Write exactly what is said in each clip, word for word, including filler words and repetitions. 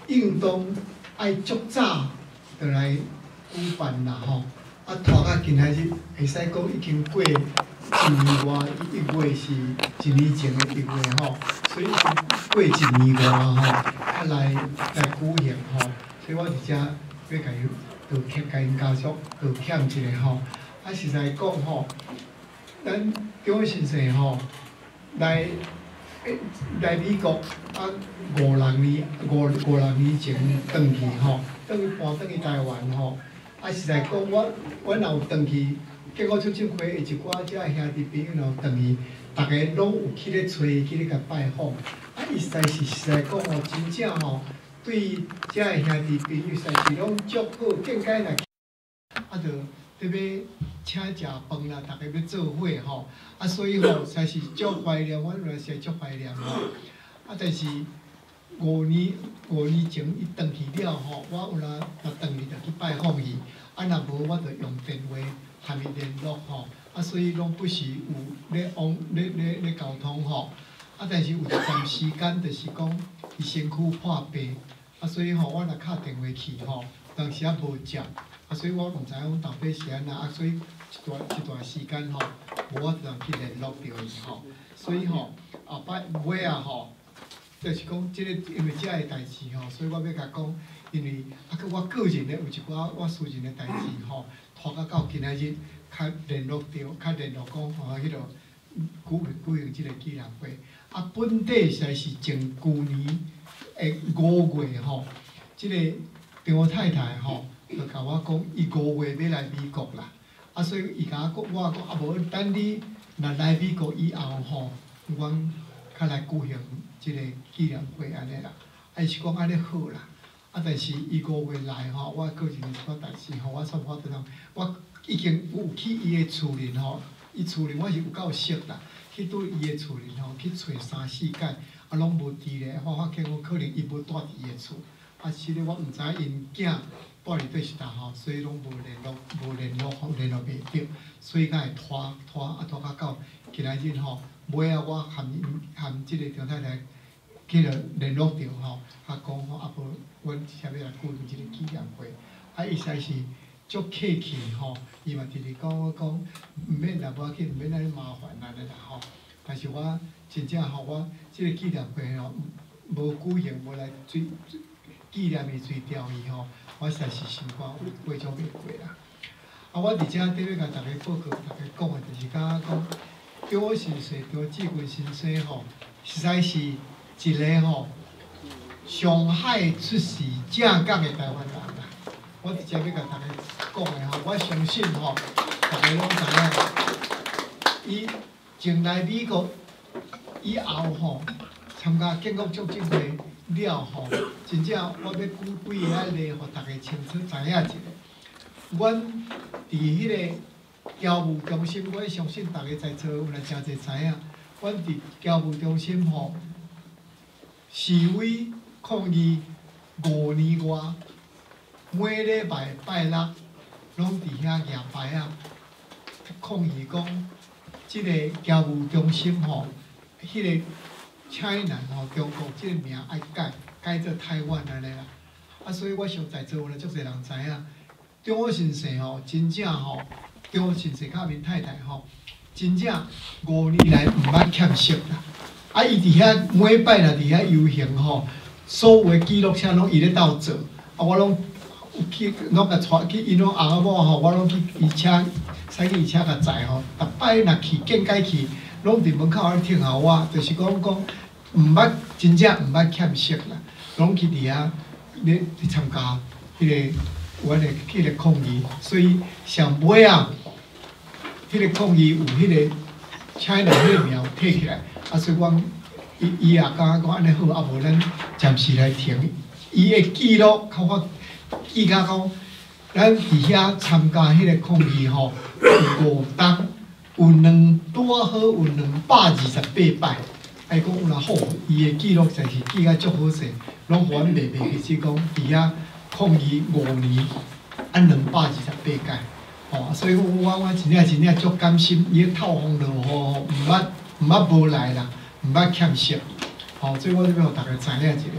运动爱足早就来举办啦吼。啊，拖到今仔日，会使讲已经过一年外，一月是一年前的一月吼，所以已经过一年外吼，啊来来举行吼，所以我伫遮要甲伊道歉，甲因家属道歉一下吼。啊，实在讲吼，咱中央先生吼来来美国啊五六年五五六年前转去吼，转去搬转去台湾吼。啊，实在讲，我我若有转去，结果出政会的一寡遮兄弟朋友若有转去，逐个拢有去咧找伊，去咧甲拜访。啊，伊实在是实在讲吼，真正吼，对遮的兄弟朋友实在是拢足好，更加来。啊，就特别请食饭啦，逐个要做伙吼。啊，所以吼，实在是足怀念，阮原来是足怀念吼。啊，但是。五年五年前伊转去了吼，我有若若转去就去拜访伊，啊若无我就用电话和伊联络吼，啊所以拢不时有咧往咧咧咧沟通吼，啊但是有一段时间就是讲伊身躯破病，啊所以吼我若敲电话去吼，当时啊无接，啊所以我毋知影阮后尾是安怎，啊所以一段一段时间吼，无我就去联络着伊吼，所以吼后摆尾啊吼。就是讲，即、这个因为遮个代志吼，所以我要甲讲，因为啊，佮我个人咧有一寡我私人的代志吼，拖到到今仔日，较联络着，较联络讲吼，迄落举举行即个纪念会。啊，本底实在是前旧年诶五月吼，即、这个张太太吼，就甲我讲，伊五月要来美国啦。啊，所以伊甲我讲，我讲啊无，等你若来美国以后吼，阮较来举行。即个纪念会安尼啦，啊，伊是讲安尼好啦，啊，但是伊五月来吼，我个人一寡代志吼，我煞无法度通，我已经有去伊个厝里吼，伊厝里我是有够熟啦，去对伊个厝里吼去找三四间，啊，拢无伫咧，我发现我可能伊无住伫伊个厝，啊，是咧我毋知因囝住伫对是搭吼，所以拢无联络，无联络，联络袂着，所以才会拖拖啊拖到到今仔日吼。尾啊，我含含即个张太太去了联络着吼，啊讲吼啊无，阮直接要来举行即个纪念会，啊伊实在是足客气吼，伊嘛直直讲我讲，毋免啦，无要紧，毋免安尼麻烦安尼啦吼。但是我真正吼，我即个纪念会吼，无举行，无来追纪念伊追悼伊吼，我实在是心肝过足袂过啦。啊，我伫遮伫要甲逐个报告，逐个讲诶，就是讲讲。张我先生、张志军先生吼，实在是一个吼上海出世正港的台湾人啦。我直接要甲大家讲的吼，我相信吼，大家拢知影，伊前来美国以后吼，参加建国促进会了吼，真正我要举几个案例，互大家清楚知影一下。阮伫迄个。侨务中心，我相信大家在座有来真侪知影，阮伫侨务中心吼示威抗议五年外，每礼拜拜六拢伫遐举牌啊，抗议讲即个侨务中心吼，迄、那个 China 吼中国即个名爱改，改做台湾安尼啦。啊，所以我想在座有来足侪人知影，张我先生吼，真正吼。张先生甲面太太吼，真正五年来毋捌欠息啦。啊，伊伫遐每摆若伫遐游行吼，所有诶记录车拢伊咧斗做，啊，我拢有去拢甲带去，因拢翁某吼，我拢去伊车，使去伊车甲载吼。逐摆若去，见解去，拢伫门口咧听候我，就是讲讲毋捌真正毋捌欠息啦，拢去伫遐咧去参加迄个。我咧去咧抗议，所以上尾啊，迄个抗议有迄个 China 迄个名摕起来，啊，所以我伊伊也感觉讲安尼好，啊无咱暂时来停。伊的记录较发记甲讲，咱伫遐参加迄个抗议吼，有五档，有两拄好有两百二十八摆，哎讲有若好，伊的记录真是记甲足好势，拢互阮默默其实讲伫遐。抗议五年，按两百二十八届，吼，所以我我我真正真正足甘心，伊咧透风落雨吼，毋捌毋捌无来啦，毋捌欠息，吼，所以我这边互大家知影一下。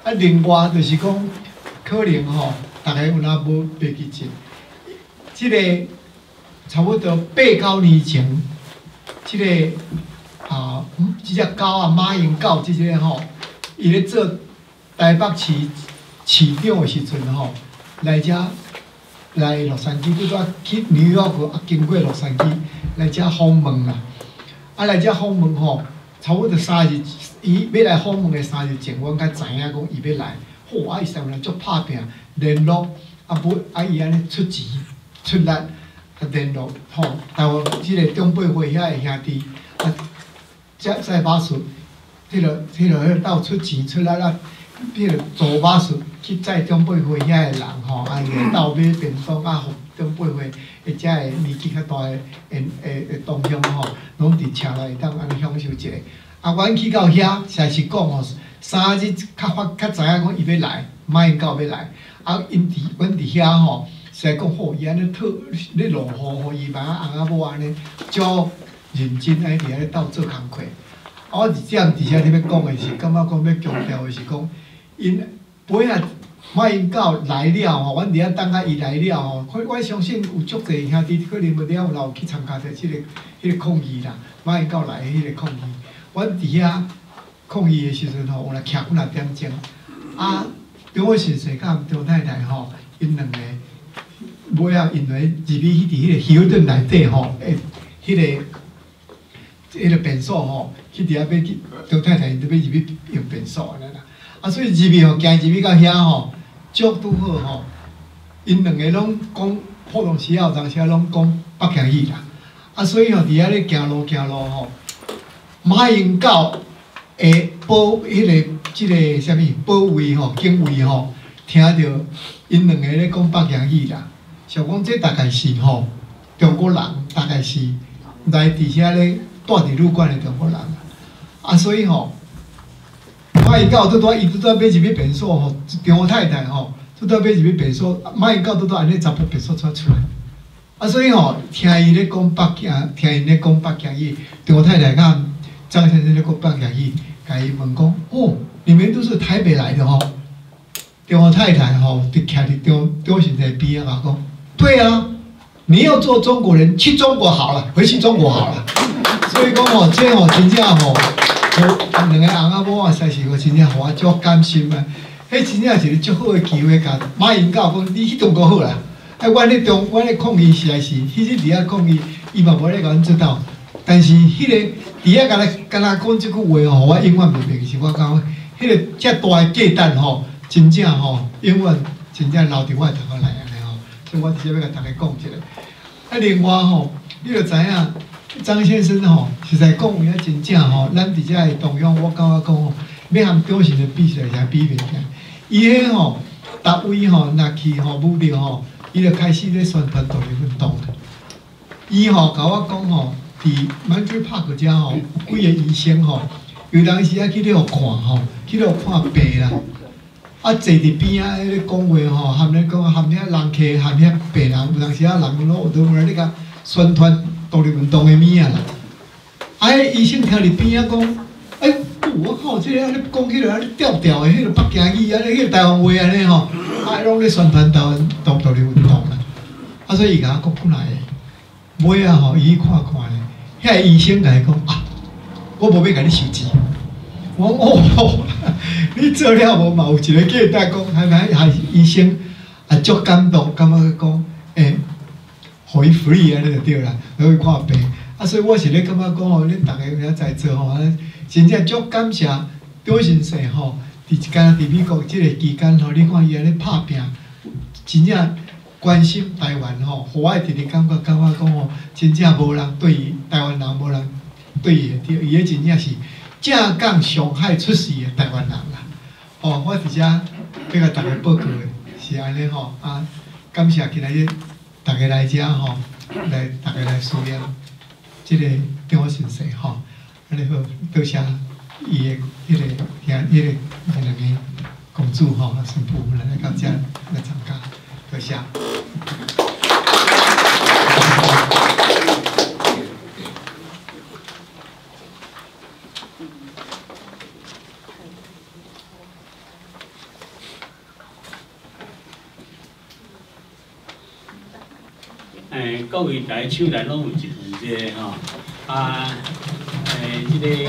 啊，另外就是讲，可能吼，大家有哪无袂记真，即、這个差不多八九年前，即、這个啊，即、這只狗啊，马英九即个吼，伊咧做台北市市长的时阵吼，来遮来洛杉矶，拄拄去纽约过，啊，经过洛杉矶来遮访问啦，啊，来遮访问吼。差不多三日，伊要来访问的三日前，阮才知影讲伊要来。好，啊，伊上来足拍拼联络，啊不，啊伊安尼出钱出力啊联络，吼、哦，台湾即个中北会遐个兄弟，啊，再再把术，迄个迄个迄斗出钱出力啊，迄个做把术去载中北会遐个人吼，啊伊个斗买便当啊，互中北会。或者个年纪较大个，诶诶诶，同乡吼，拢伫车内当安尼享受一下。啊，阮去到遐，实在是讲吼，三日较发较知影讲伊要来，马英九要来。啊，因伫阮伫遐吼，实在讲好，伊安尼讨咧落雨，互伊妈翁仔某安尼，足认真安尼伫遐斗做工课。啊，我伫遮伫遐咧要讲诶是，感觉讲要强调诶是讲，因本啊。马英九来了吼，阮伫遐等下伊来了吼，我我相信有足侪兄弟可能无了有有去参加着即个迄个抗议啦。马英九来迄个抗议，阮伫遐抗议的时阵吼，有来徛几若点钟，啊，中国先生甲张太太吼，因两个尾啊，因为入去迄伫迄个休顿内底吼，诶，迄个迄个便所吼，去伫遐要去张太太因要入去用便所安尼啦。啊，所以入去吼，行入去到遐吼。足拄好吼，因两个拢讲普通时啊，有当时啊拢讲北京语啦。啊，所以吼，伫遐咧行路行路吼，马英九会保迄个即个啥物保卫吼、警卫吼，听着因两个咧讲北京语啦。想讲这大概是吼中国人，大概是来伫遐咧住伫旅馆的中国人。啊，所以吼。马英九拄拄伊拄拄要入去便所吼，张太太吼拄拄要入去便所，马英九拄拄安尼查甫便所出出来，啊所以吼听伊咧讲北京，听伊咧讲北京语，张太太甲张先生咧讲北京语，甲伊问讲哦，你们都是台北来的吼？张太太吼伫徛伫张张先生边啊讲，对啊，你要做中国人，去中国好了，回去中国好了。所以讲吼，这吼真正吼。两个翁仔某啊，实是个真正互我足甘心啊！迄真正是一个足好诶机会，甲马英九讲你去中国好啦。啊，阮咧中，阮咧抗议实在是，迄日伫遐抗议，伊嘛无咧甲阮做到。但是迄个伫遐甲咱甲咱讲即句话吼，我永远袂忘是我讲，迄个遮大诶价值吼，真正吼，永远真正留伫我诶头壳内安尼吼。所以我直接要甲大家讲一下。啊，另外吼，你着知影。张先生吼，实在讲伊啊真正吼，咱伫遮个同样，我感觉讲吼，要含张先生比起来，才比袂起。伊迄吼，逐位吼，若去吼武力吼，伊就开始咧宣传独立运动。伊吼甲我讲吼，伫 Monterey Park 遮吼，有几个医生吼，有当时啊去咧互看吼，去咧互看病啦。啊，坐伫边啊咧讲话吼，含咧讲含遐人客，含遐病人，有当时啊人拢有倒来咧甲宣传。独立运动的物啊啦，啊！迄医生听伫边仔讲，哎、欸，我靠，这个安尼讲起来安尼调调的，迄个北京语，安尼迄个台湾话安尼吼，啊，拢咧宣传台湾独独立运动啦。啊，所以伊甲我讲过来的，尾啊吼，伊去看看咧，遐个医生甲伊讲啊，我无要甲你收钱。我讲哦，你做了无嘛？有一个记者讲，还还还医生啊，足感动，感觉讲，诶、欸。互伊 free 安尼就对啦，落去看病。啊，所以我是咧感觉讲吼，恁逐个遐在座吼，真正足感谢张先生吼，伫一间伫美国即个期间吼，你看伊安尼拍拼，真正关心台湾吼，互我会直直感觉感觉讲吼，真正无人对伊台湾人无人对伊对，伊迄真正是正港上海出世的台湾人啦。哦，我伫遮要甲大家报告的是安尼吼啊，感谢今日。大家来遮吼，来大家来思念即个张先生吼，安尼好，多谢伊的迄个兄、迄个两个公主吼、新妇来到遮来参加，多谢。 诶，各位台手内拢有一份这个吼，啊，诶，这个。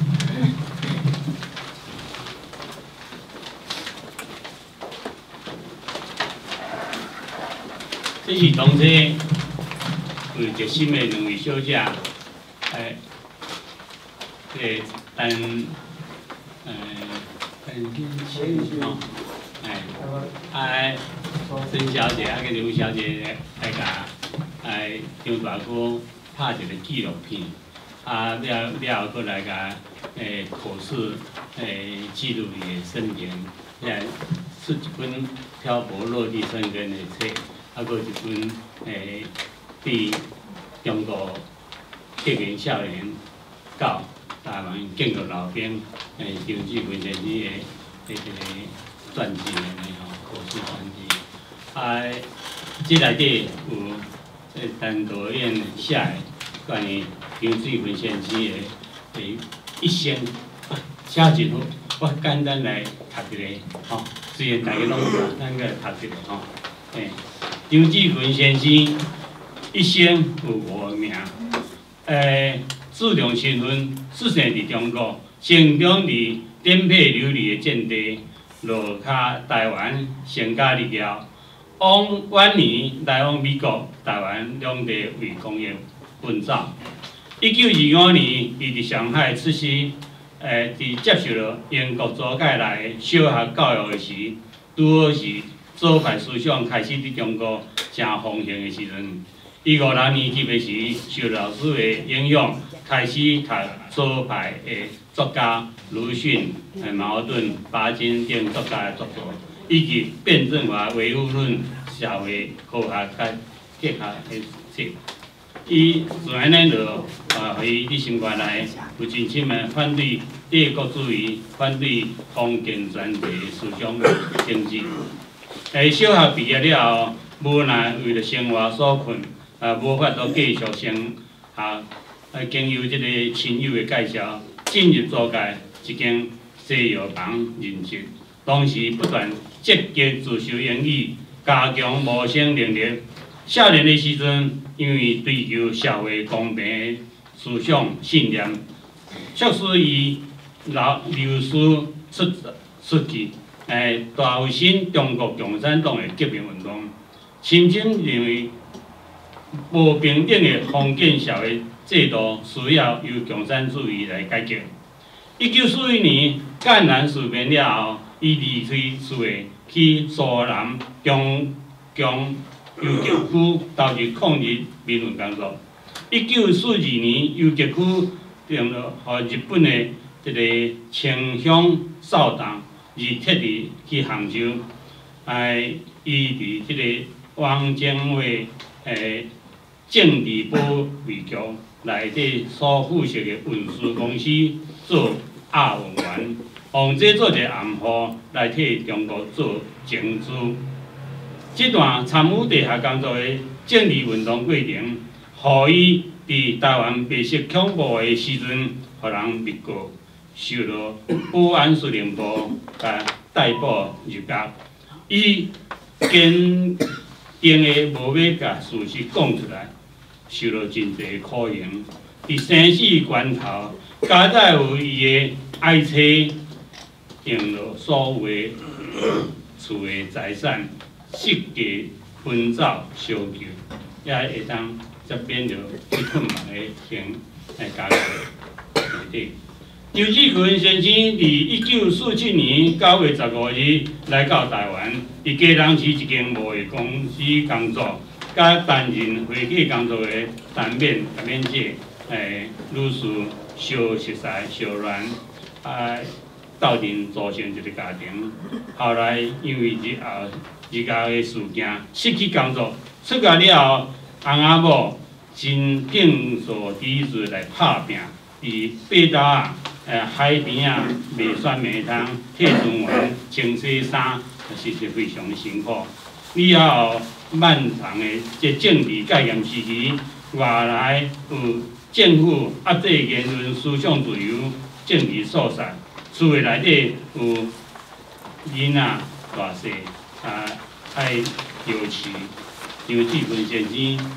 这是同齐为热心的两位小姐，诶，诶，陈，诶，陈先吼，诶，啊，陈小姐啊，个刘小姐来甲，诶，张大哥拍一个纪录片，啊，了了后，搁来甲，诶，口试，诶，记录伊的生平，诶，是一本漂泊落地生根的册。 啊，搁一本诶，对中国革命少年到台湾建国老兵诶，张志群先生的诶一个传记安尼吼，故事传记。啊，即内底有诶陈导演写诶关于张志群先生诶诶一生，写真好，我简单来读一个吼，虽然大家拢有，咱个读一个吼，诶。 张志群先生一生有五个名，诶，注重身份出生伫中国，成长伫颠沛流离的战地，落脚台湾成家立业，往晚年来往美国、台湾两地为工业奔走。一九二五年，伊伫上海出世，诶，伫接受了英国租界内小学教育的时，拄好是。 左派思想开始伫中国正风行的时阵，伊五六年级的时，受老师的影响，开始读左派的作家鲁迅、诶茅盾、巴金等作家的作品，以及辩证法唯物论、社会科学甲结合的册。伊自然呢就啊，互伊伫心肝内有真心的反对帝国主义、反对封建专制的思想政治。 诶，小学毕业了后，无奈为了生活所困，啊，无法度继续升学。啊，经由即个亲友的介绍，进入租界一间西药房任职，同时不断积极自修英语，加强谋生能力。少年的时阵，因为追求社会公平的思想信念，促使伊流流书出出去。 诶，大有新中国共产党的革命运动，深深认为无平等的封建社会制度需要由共产主义来解决。一九四一年赣南事变了后，伊离开厝的去苏南中共游击区投入抗日民运工作。一九四二年，游击区定了和日本的一个清乡扫荡。 而特地去杭州，哎，伊伫即个汪精卫诶政治保卫局内底所负责的运输公司做亚运员，用这做一个暗号来替中国做争取。这段参与地下工作的政治运动过程，互伊伫台湾白色恐怖的时阵，互人密告。 受到保安司令部甲逮捕入监，伊坚定的无要甲事实讲出来，受到真侪苦刑。伫生死关头，加在有伊的爱妻用了所有的厝的财产，设计分走烧救，也会当则免着一困难的刑来加在内底。 张志群先生伫一九四七年九月十五日来到台湾，伫嘉南市一间贸易公司工作，甲担任会计工作的陈勉、陈勉姐，诶，女士相熟识、相恋，啊，斗阵组成一个家庭。后来因为日后日后的事件，失去工作，出家了后，翁仔某真拼所抵制来拍拼，伫八斗啊。 诶，海边啊，卖酸梅汤、替船员清洗衫，实是非常辛苦。以后漫长的这政治戒严时期，外来有政府压制言论、思想自由、政治肃杀，厝的内底有囡仔大细啊，爱摇饲。张志群先生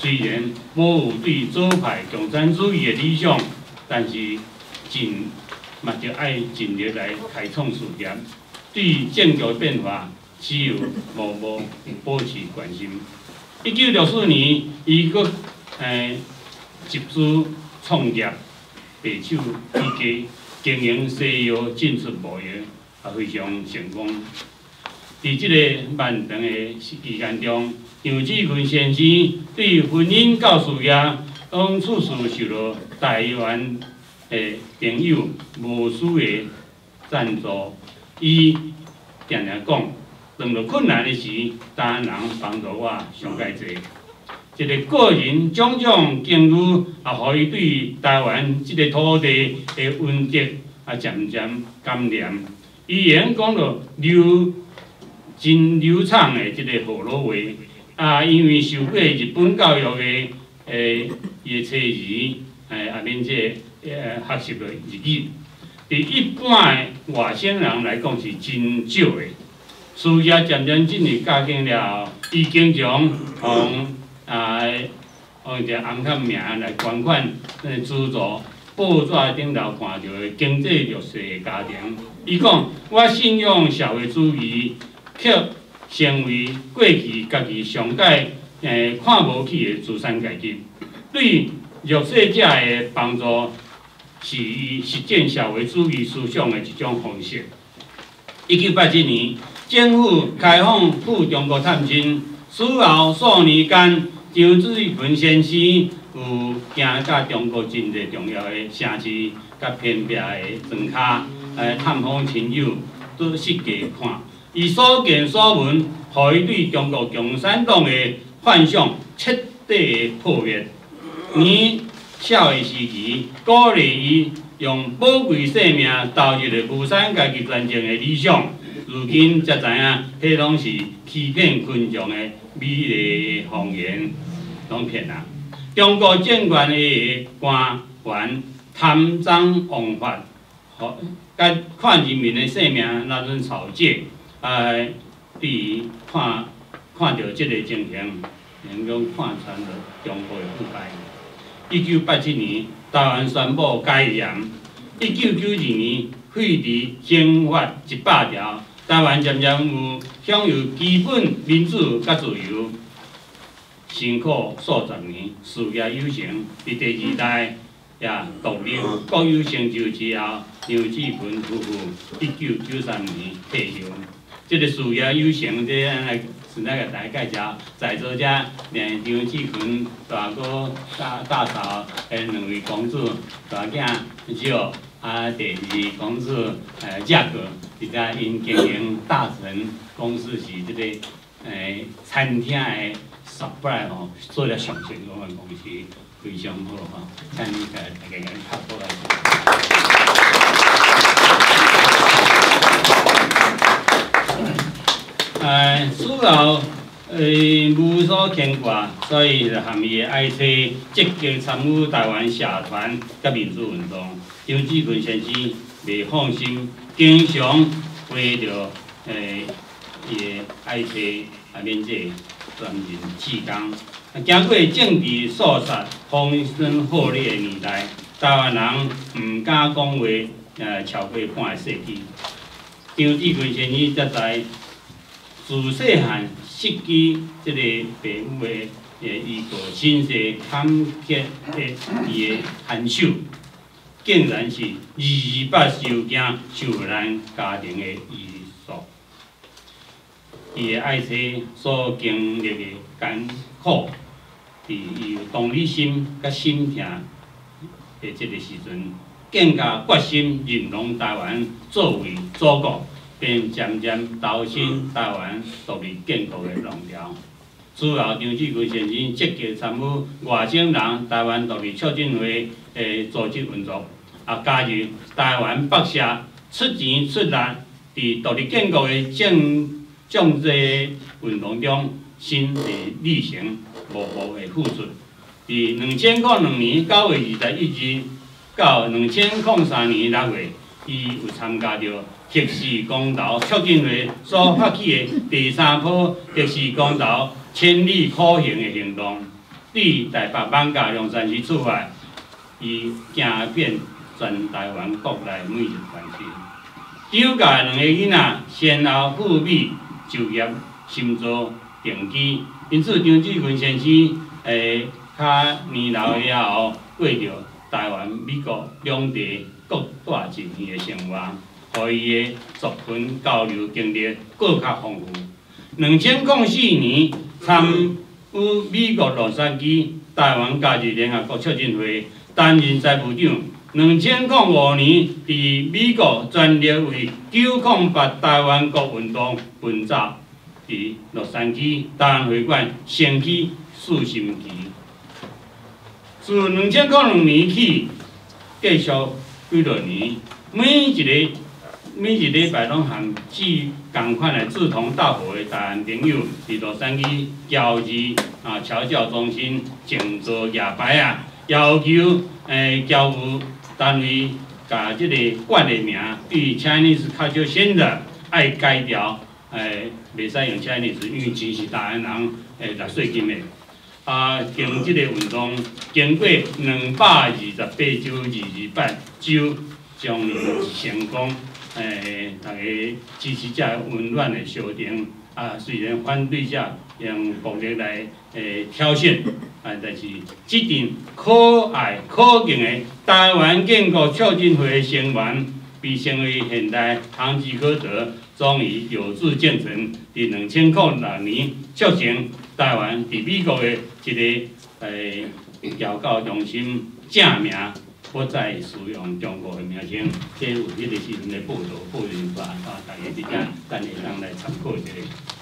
虽然无有对左派共产主义的理想，但是尽嘛就爱尽力来开创事业，对政局变化只有默默保持关心。一九六四年，伊阁诶集资创业，白手起家经营西药进出贸易，也非常成功。伫即个漫长的期间中，杨志群先生对婚姻到事业，当处处受到台湾的朋友无私的赞助。伊定定讲，遇到困难的时，他人帮助我上介济。一个个人种种境遇，也互伊对台湾即个土地的温德啊渐渐感染。伊言讲到流。真流畅的即个河洛话，啊，因为受过日本教育的诶，伊的妻儿诶，啊免即诶学习了日语，伫一般的外省人来讲是真少的。事业渐渐进入佳境了后，伊经常用啊用一个红磡名来捐款诶资助报纸顶头看到的经济弱势的家庭。伊讲：我信仰社会主义。却成为过去家己上界诶看无起的资产阶级，对弱势者的帮助是伊实践社会主义思想的一种方式。一九八七年，政府开放赴中国探亲，此后数年间，张志群先生有行到中国真侪重要的城市、甲偏僻的庄卡，来探访亲友，都实地看。伊所见所闻，互伊对中国共产党的幻想彻底破灭。年少的时期，鼓励伊用宝贵生命投入了无产阶级专政的理想。如今才知影，迄拢是欺骗群众的美丽谎言，拢骗人。中国政权的官员贪赃枉法，甲看人民的生命那种草芥。啊，对于看看到即个情形，能够看穿了中国的腐败。一九八七年，台湾宣布戒严；一九九二年，废除刑法一百条，台湾渐渐有享有基本民主甲自由。辛苦数十年，事业有成，伫第二代也独立各有成就之后，杨志群夫妇一九九三年退休。即个事业有成，这咱来顺带甲大家介绍，在座遮，连张志群大哥、大大嫂，诶两位公主，大囝少，啊第二公主，诶价格，而且因经营大成公司是即个诶餐厅的 supply 吼，做了上成功的公司，非常好吼，请你甲大家甲拍过来。呃，此后呃无所牵挂，所以就含伊的爱妻积极参与台湾社团甲民主运动。张志群先生袂放心，经常为着诶伊的爱妻啊免这专人弃工。经过政治肃杀、风声鹤唳的年代，台湾人毋敢讲话，呃超过半个世纪。张志群先生才知。自细汉失去即个父母的诶依靠，身世坎坷的伊的寒手，竟然是二八受惊受难家庭的遗属。伊的爱妻所经历的艰苦，伫伊有同理心甲心疼的即个时阵，更加决心认同台湾作为祖国。便渐渐投身台湾独立建国的浪潮。此后，张志群先生积极参与外省人台湾独立促进会的组织运作，也加入台湾北社，出钱出力，伫独立建国的政政治运动中，身体力行，无无的付出。伫两千零两年九月二十一日到两千零三年六月，伊有参加着。核视公投促进会所发起的第三波核视公投千里苦行的行动， 伫台北艋舺龙山区出发，伊行遍全台湾国内每一个县市。张家两个囡仔先后赴美就业，深造定居，因此张志群先生诶，较年老以后过着台湾、美国两地各大一年的生活，互伊的族群交流经历更较丰富。两千零四年参与美国洛杉矶台湾家庭联合国促进会担任财务长。两千零五年伫美国专列为九零八台湾国运动分组，伫洛杉矶台湾会馆升起四星旗。自两千零二年起，继续几落年，每一个每一礼拜拢含志同款的志同道合的台湾朋友，伫洛杉矶教育啊侨教中心静坐夜排啊，要求诶教务单位甲即个馆的名对 Chinese Culture Center 爱改掉，诶袂使用 Chinese， 因为钱是台湾人诶纳税金的。啊，经即个运动经过两百二十八周二二八周，将成功。诶，大家支持者温暖的相挺啊，虽然反对者用暴力来诶挑衅，啊，但是这阵可爱可敬的台湾建国促进会成员，被成为现代堂吉诃德，终于有志建成，伫两千零六年促成台湾伫美国的一个诶侨教中心正名。不再使用中国的名称，这有迄个时阵的报道报道法啊，大家伫遮等下当来参考一下。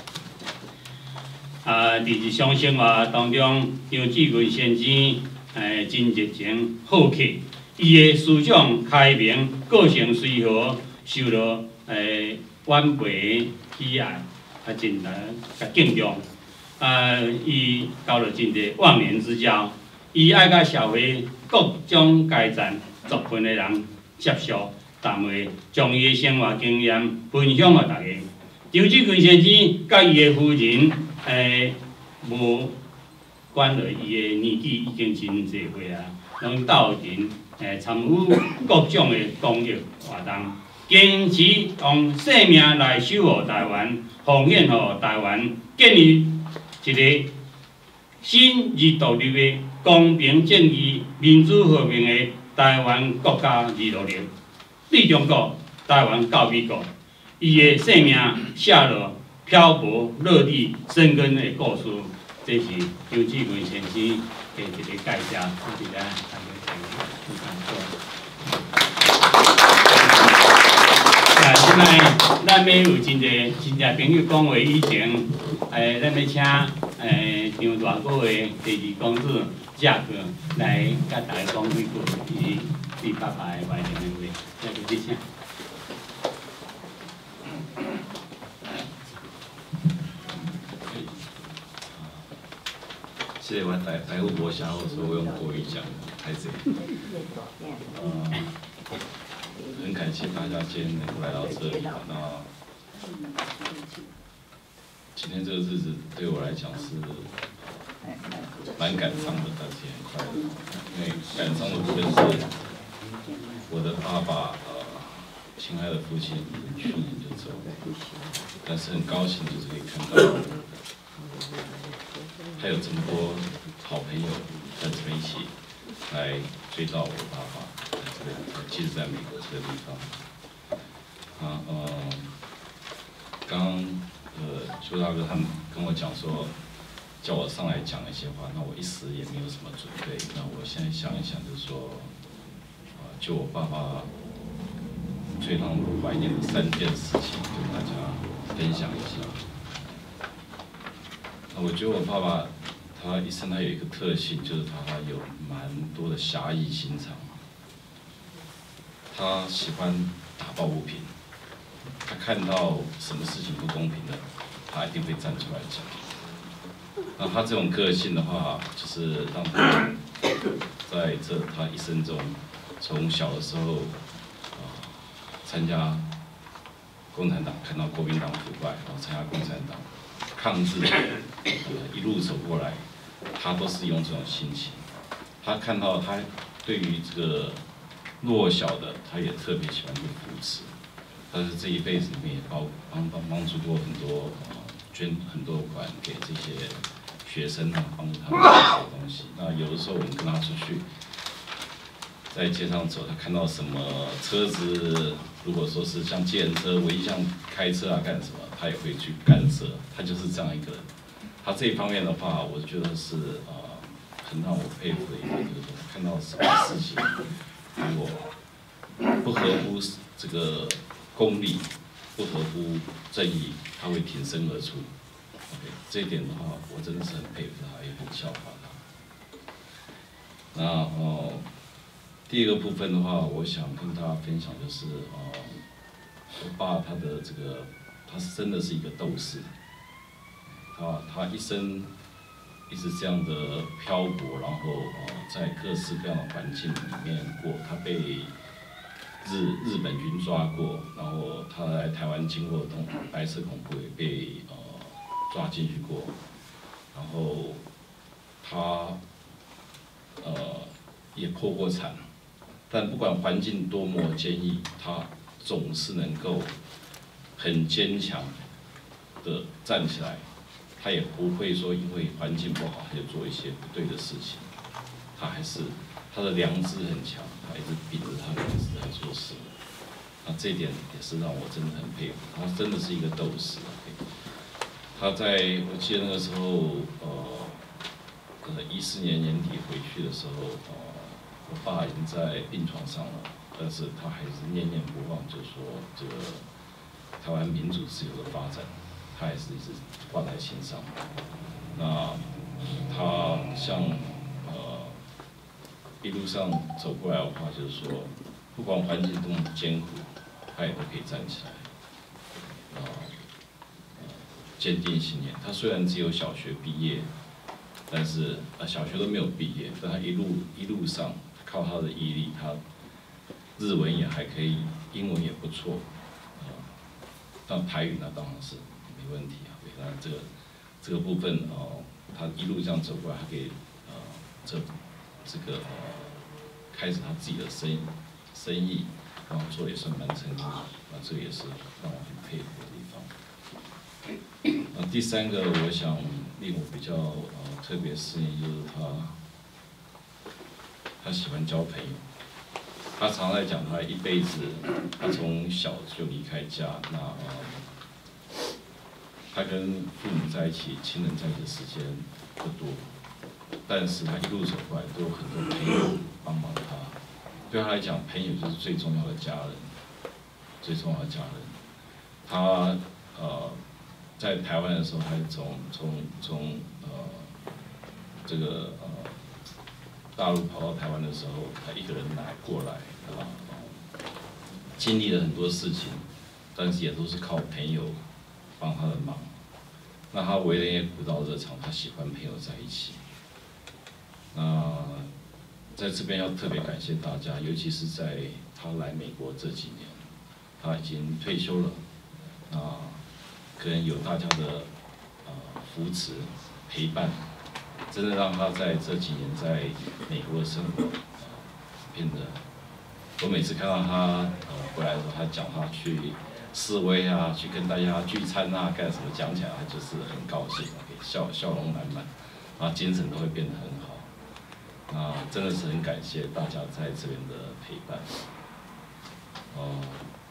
啊，伫日常生活当中，张志群先生诶真热情好客，伊的思想开明，个性随和，受到诶晚辈喜爱，啊真难甲敬重。啊，伊交了真侪忘年之交。伊爱甲社会各种阶层族群的人接触，谈话将伊的生活经验分享给大家。张志群先生甲伊的夫人，诶，无管了伊的年纪已经真侪岁啊，拢斗阵诶参与各种的公益活动，坚持用生命来守护台湾，奉献予台湾，建立一个新而独立的。公平正义、民主和平的台湾国家而努力，对中国、台湾到美国，伊的生命写落漂泊落地生根的故事，这是张志群先生的一个介绍，谢谢大家非常多。啊，即摆咱要有真侪真侪朋友讲话以前，诶，咱要请诶张大哥的第二公子。价格来甲大家讲几句伊对爸爸的怀念的话，来就这请。 谢谢我台台务国小，所以我用国语讲，拍谁？呃，很感谢大家今天能够来到这里。那今天这个日子对我来讲是。蛮感伤的，但是很快乐。因为感伤的部分是我的爸爸，呃，亲爱的父亲去年就走了，但是很高兴就是可以看到还有这么多好朋友跟着一起来追悼我爸爸，在这边，其实在美国这个地方。啊，呃，刚刚呃邱大哥他们跟我讲说。叫我上来讲一些话，那我一时也没有什么准备。那我现在想一想，就是说，呃，就我爸爸最让我怀念的三件事情，跟大家分享一下。那我觉得我爸爸他一生他有一个特性，就是他有蛮多的侠义心肠。他喜欢打抱不平，他看到什么事情不公平的，他一定会站出来讲。那他这种个性的话，就是让他在这他一生中，从小的时候，啊、呃，参加共产党，看到国民党腐败，然后参加共产党抗日，呃，一路走过来， 他都是用这种心情。他看到他对于这个弱小的，他也特别喜欢去扶持。他是这一辈子里面也帮帮帮帮助过很多呃捐很多款给这些学生啊，帮助他们这些东西。那有的时候我们跟他出去。在街上走，他看到什么车子，如果说是像计程车、违章开车啊干什么，他也会去干涉。他就是这样一个人。他这一方面的话，我觉得是呃很让我佩服的一点，就是说看到什么事情如果不合乎这个公理，不合乎正义，他会挺身而出。OK， 这一点的话，我真的是很佩服他，也很效法他。那哦。第二个部分的话，我想跟大家分享就是，呃，我爸他的这个，他是真的是一个斗士，他他一生一直这样的漂泊，然后呃，在各式各样的环境里面过。他被日日本军抓过，然后他来台湾经过东白色恐怖也被呃抓进去过，然后他呃也破过产。但不管环境多么坚毅，他总是能够很坚强的站起来。他也不会说因为环境不好，他就做一些不对的事情。他还是他的良知很强，他一直秉着他的良知在做事。那这一点也是让我真的很佩服。他真的是一个斗士。他在我记得那个时候，呃，呃，一四年年底回去的时候，呃。我爸已经在病床上了，但是他还是念念不忘，就是说这个台湾民主自由的发展，他还是一直挂在心上。那他像呃一路上走过来的话，就是说，不管环境多么艰苦，他也都可以站起来，啊、呃，坚定信念。他虽然只有小学毕业，但是啊小学都没有毕业，但他一路一路上。靠他的毅力，他日文也还可以，英文也不错，啊、呃，但台语那当然是没问题啊。那这个这个部分哦、呃，他一路这样走过来，他可以呃，这这个呃，开始他自己的生意生意，然后做也算蛮成功的，啊，这个也是让我很佩服的地方。那第三个，我想令我比较呃特别适应就是他。他喜欢交朋友，他常在讲他一辈子，他从小就离开家，那呃，他跟父母在一起、亲人在一起的时间不多，但是他一路走过来都有很多朋友帮忙他，对他来讲，朋友就是最重要的家人，最重要的家人。他呃，在台湾的时候，还从从从呃这个呃。大陆跑到台湾的时候，他一个人来过来啊，经历了很多事情，但是也都是靠朋友帮他的忙。那他为人也古道热肠，他喜欢朋友在一起。那在这边要特别感谢大家，尤其是在他来美国这几年，他已经退休了，啊，可能有大家的呃扶持陪伴。真的让他在这几年在美国的生活，呃，变得，我每次看到他呃回来的时候，他讲他去示威啊，去跟大家聚餐啊，干什么，讲起来他就是很高兴，笑笑容满满，啊，精神都会变得很好，啊，真的是很感谢大家在这边的陪伴，哦、呃，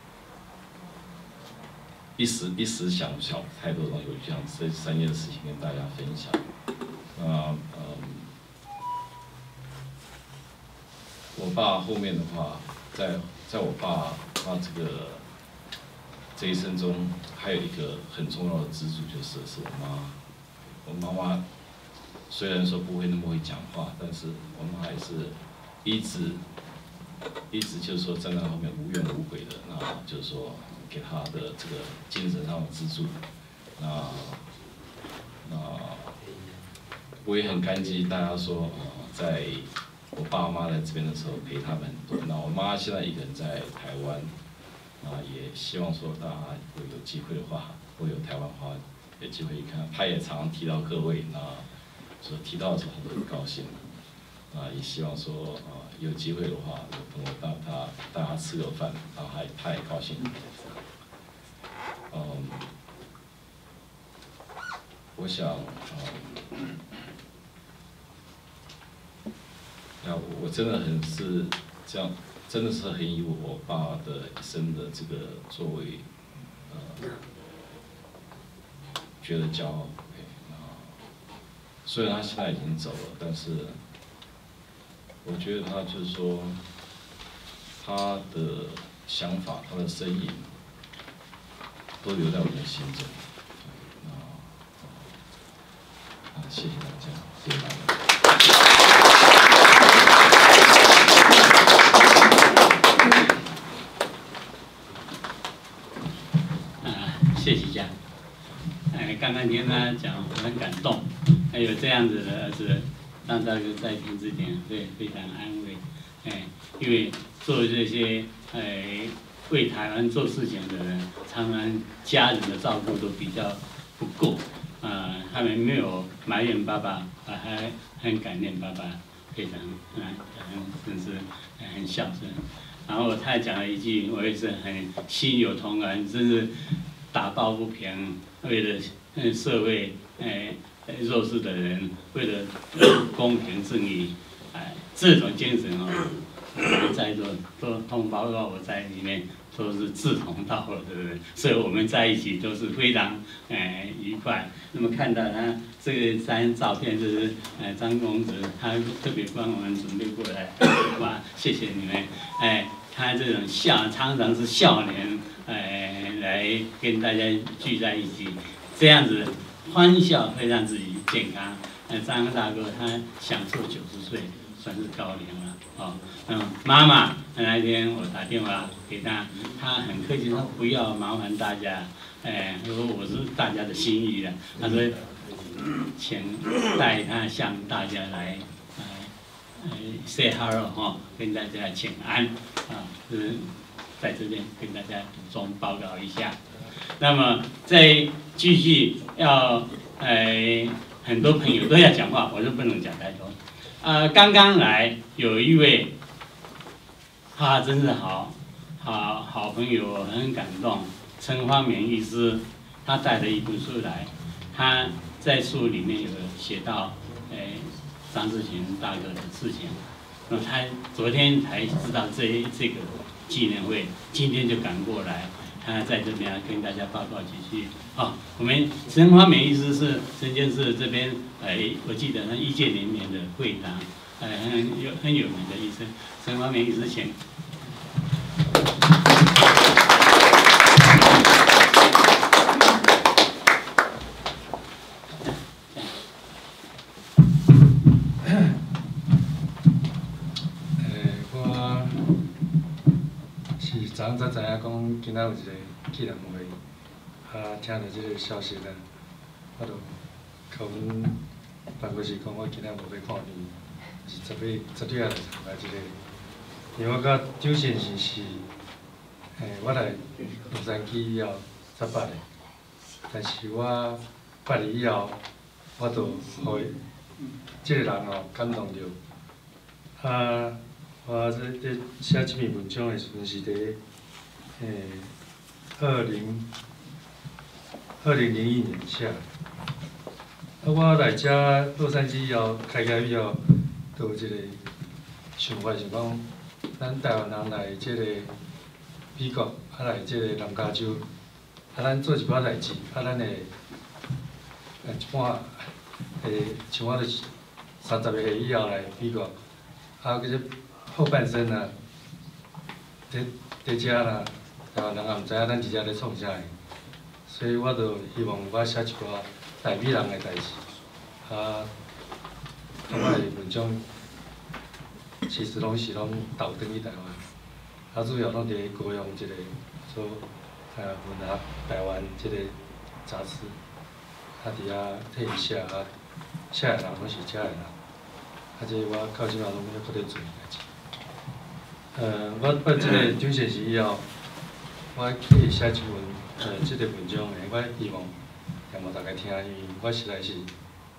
一时一时想不想太多东西，我就想这三件事情跟大家分享。那嗯，我爸后面的话，在在我爸他这个这一生中，还有一个很重要的支柱，就是是我妈。我妈妈虽然说不会那么会讲话，但是我妈还是一直一直就是说站在后面无怨无悔的，那就是说给他的这个精神上的支柱。那那。我也很感激大家说，呃，在我爸妈在这边的时候陪他们很多。那我妈现在一个人在台湾，啊，也希望说大家如果有机会的话，或有台湾话有机会一看，她也常常提到各位，那所以提到的时候他都很高兴啊，也希望说啊有机会的话，等我带他带他吃个饭，然后还他也高兴。嗯，我想，嗯，那我真的很是这样，真的是很以我爸的一生的这个作为，呃，觉得骄傲。虽然他现在已经走了，但是我觉得他就是说，他的想法、他的身影，都留在我们的心中。啊，啊，谢谢大家，谢谢大家。啊，谢谢家。哎，刚刚听他讲，我很感动。还有这样子的儿子，让大哥在听之前会非常安慰。哎，因为做这些哎为台湾做事情的人，常常家人的照顾都比较不够，啊、呃，他们没有埋怨爸爸，啊，还很感念爸爸，非常啊，很真是很孝顺。然后他还讲了一句，我也是很心有同感，真是打抱不平，为了社会哎弱势的人，为了公平正义，哎，这种精神哦。我们在座都同包括我在里面都是志同道合的人，所以我们在一起都是非常呃愉快。那么看到他这个张照片，就是呃张公子，他特别帮我们准备过来，哇，谢谢你们！哎，他这种笑常常是笑脸，哎，来跟大家聚在一起，这样子欢笑会让自己健康。呃，张大哥他享受九十岁，算是高龄了。哦，嗯，妈妈那一天我打电话给他，他很客气，他不要麻烦大家，哎，他说我是大家的心意的，他说，请带他向大家来，呃，呃 say hello 哈，跟大家请安，啊，是在这边跟大家补充报告一下。那么再继续要，呃，很多朋友都要讲话，我就不能讲太多。呃，刚刚来有一位，他真是好，好好朋友，我很感动。陈方明医师，他带了一本书来，他在书里面有写到，呃，张志群大哥的事情。那么他昨天才知道这这个纪念会，今天就赶过来，他在这边跟大家报告几句。哦，我们陈方明医师是深圳市这边，哎，我记得他一九零年的会长，哎，很有很有名的医生。陈方明医师请。 昨昏才知影讲，今仔有一个纪念会，啊，听到即个消息呢，我就甲阮办公室讲，我今仔无要看你，是绝对绝对也来参加即个。因为我甲张先生是，诶，我来洛杉矶以后才捌的，但是我捌伊以后，我就互即个人哦感动着，啊。我这这写这篇文章的时阵是伫诶二零二零零一年写。啊，我来遮洛杉矶以后开业以后，就有一个想法，是讲咱台湾人来即个美国，啊来即个南加州，啊咱做一寡代志，啊咱会呃一半诶，像我就是三十个岁以后来美国，啊其实。后半生啊，伫伫遮啦，台湾人也毋知影咱伫遮咧创啥个，所以我就希望我写一寡台美人的代志，啊，我的文章其实拢是拢投转去台湾，啊主要拢伫高雄即个做呃混合台湾即个杂志，啊伫遐替伊写啊，写的人拢是遮的人，啊即我到即马拢要搁咧做代志。呃，我捌即个张先生以后，我去写一份呃即个文章诶，我希望让无大家听，因为我实在是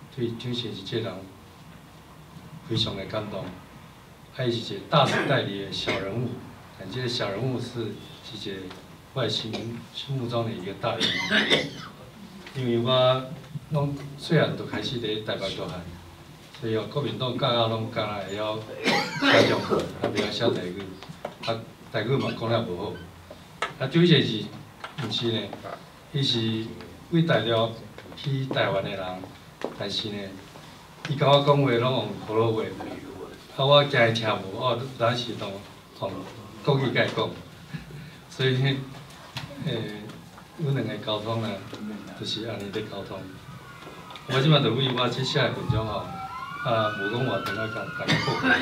对张先是这人非常的感动。他是一个大时代里的小人物，但这个小人物是是一个我心心目中的一个大人物。因为我拢细汉就开始伫台北大汉，所以哦，国民党教到拢教会晓写中文，啊袂晓写台语，啊台语嘛讲了无好。啊，张先是毋是呢？伊是为大陆去台湾的人，但是呢，伊甲我讲话拢用普通话。啊，我惊伊听无，哦，当时都用国语甲伊讲，所以，诶，阮两个沟通呢，就是安尼咧沟通。我即摆就为我即写的文章吼，啊，无讲话，等下甲大家报告。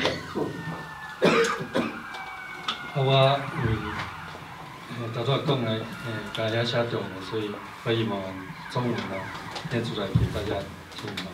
啊，我因为诶，头拄讲咧，诶，家遐写中文，所以我希望中文呢念出来给大家听嘛。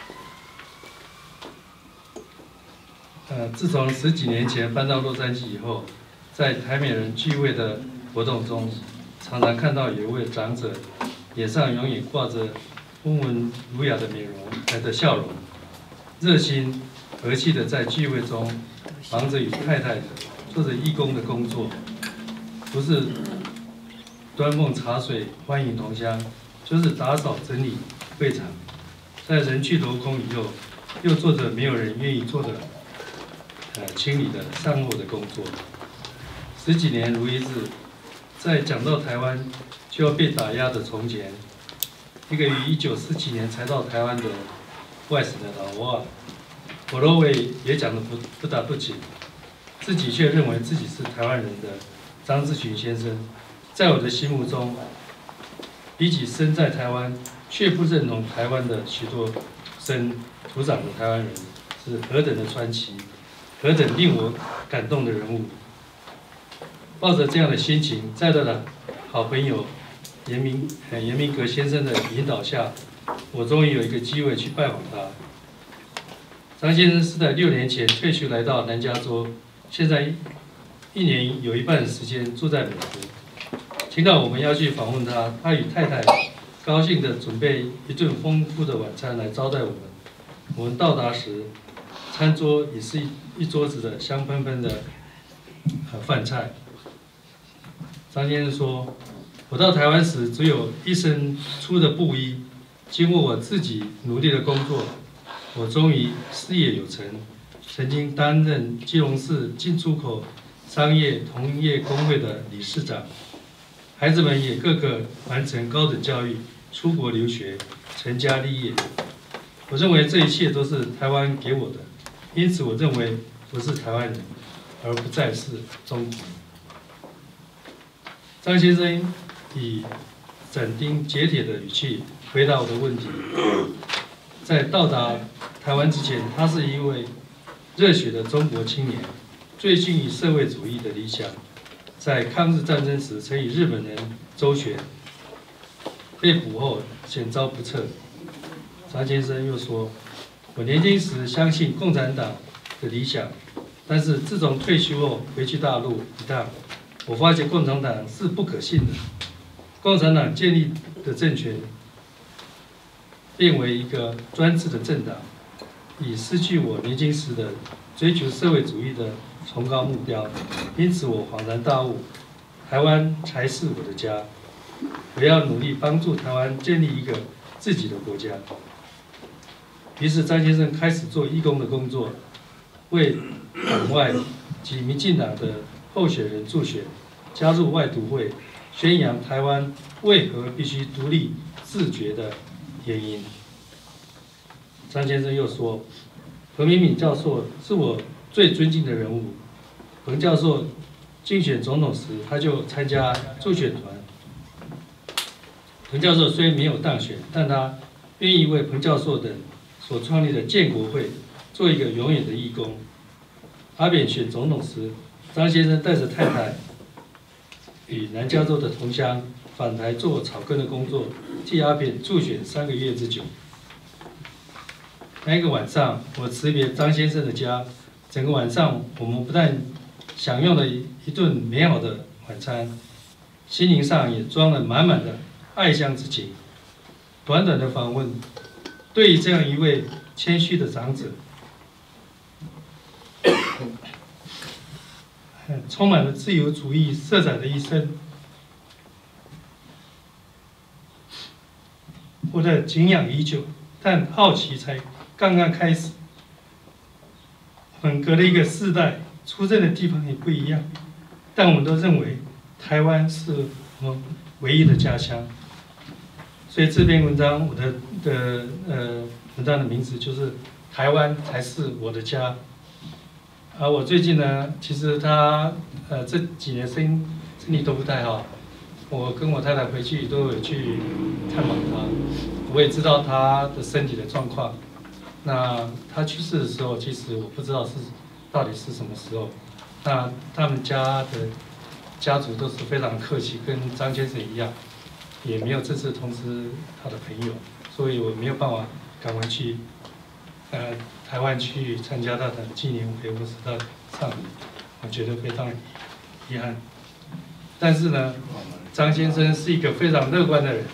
呃，自从十几年前搬到洛杉矶以后，在台美人聚会的活动中，常常看到有一位长者，脸上永远挂着温文儒雅的面容，呃的笑容，热心和气的在聚会中忙着与太太做着义工的工作，不是端奉茶水欢迎同乡，就是打扫整理会场，在人去楼空以后，又做着没有人愿意做的。呃，清理的善后的工作，十几年如一日，在讲到台湾就要被打压的从前，一个于一九四七年才到台湾的外省的老挝，我认为也讲得不不打不紧，自己却认为自己是台湾人的张志群先生，在我的心目中，比起身在台湾却不认同台湾的许多生土长的台湾人，是何等的传奇！何等令我感动的人物！抱着这样的心情，在我的好朋友严明呃严明阁先生的引导下，我终于有一个机会去拜访他。张先生是在六年前退休来到南加州，现在一年有一半的时间住在美国。听到我们要去访问他，他与太太高兴地准备一顿丰富的晚餐来招待我们。我们到达时，餐桌也是一一桌子的香喷喷的呃饭菜。张先生说：“我到台湾时只有一身粗的布衣，经过我自己努力的工作，我终于事业有成。曾经担任基隆市进出口商业同业工会的理事长，孩子们也个个完成高等教育，出国留学，成家立业。我认为这一切都是台湾给我的。”因此，我认为我是台湾人，而不再是中国人。张先生以斩钉截铁的语气回答我的问题。在到达台湾之前，他是一位热血的中国青年，醉心于社会主义的理想。在抗日战争时，曾与日本人周旋，被捕后险遭不测。张先生又说：“我年轻时相信共产党的理想，但是自从退休后回去大陆一趟，我发现共产党是不可信的。共产党建立的政权变为一个专制的政党，已失去我年轻时的追求社会主义的崇高目标。因此，我恍然大悟，台湾才是我的家。我要努力帮助台湾建立一个自己的国家。”于是张先生开始做义工的工作，为党外及民进党的候选人助选，加入外独会，宣扬台湾为何必须独立自决的原因。张先生又说，彭明敏教授是我最尊敬的人物。彭教授竞选总统时，他就参加助选团。彭教授虽没有当选，但他愿意为彭教授等所创立的建国会做一个永远的义工。阿扁选总统时，张先生带着太太与南加州的同乡返台做草根的工作，替阿扁助选三个月之久。那一个晚上，我辞别张先生的家，整个晚上我们不但享用了一顿美好的晚餐，心灵上也装了满满的爱乡之情。短短的访问对于这样一位谦虚的长者，充满了自由主义色彩的一生，我的敬仰已久，但好奇才刚刚开始。我们隔了一个世代，出生的地方也不一样，但我们都认为台湾是我们唯一的家乡。所以这篇文章，我的的呃文章的名字就是“台湾才是我的家”。而我最近呢，其实他呃这几年身身体都不太好，我跟我太太回去都有去探访他，我也知道他的身体的状况。那他去世的时候，其实我不知道是到底是什么时候。那他们家的家族都是非常客气，跟张先生一样。也没有正式通知他的朋友，所以我没有办法赶回去，呃，台湾去参加他的纪念会或是他葬礼，我觉得非常遗憾。但是呢，张先生是一个非常乐观的人。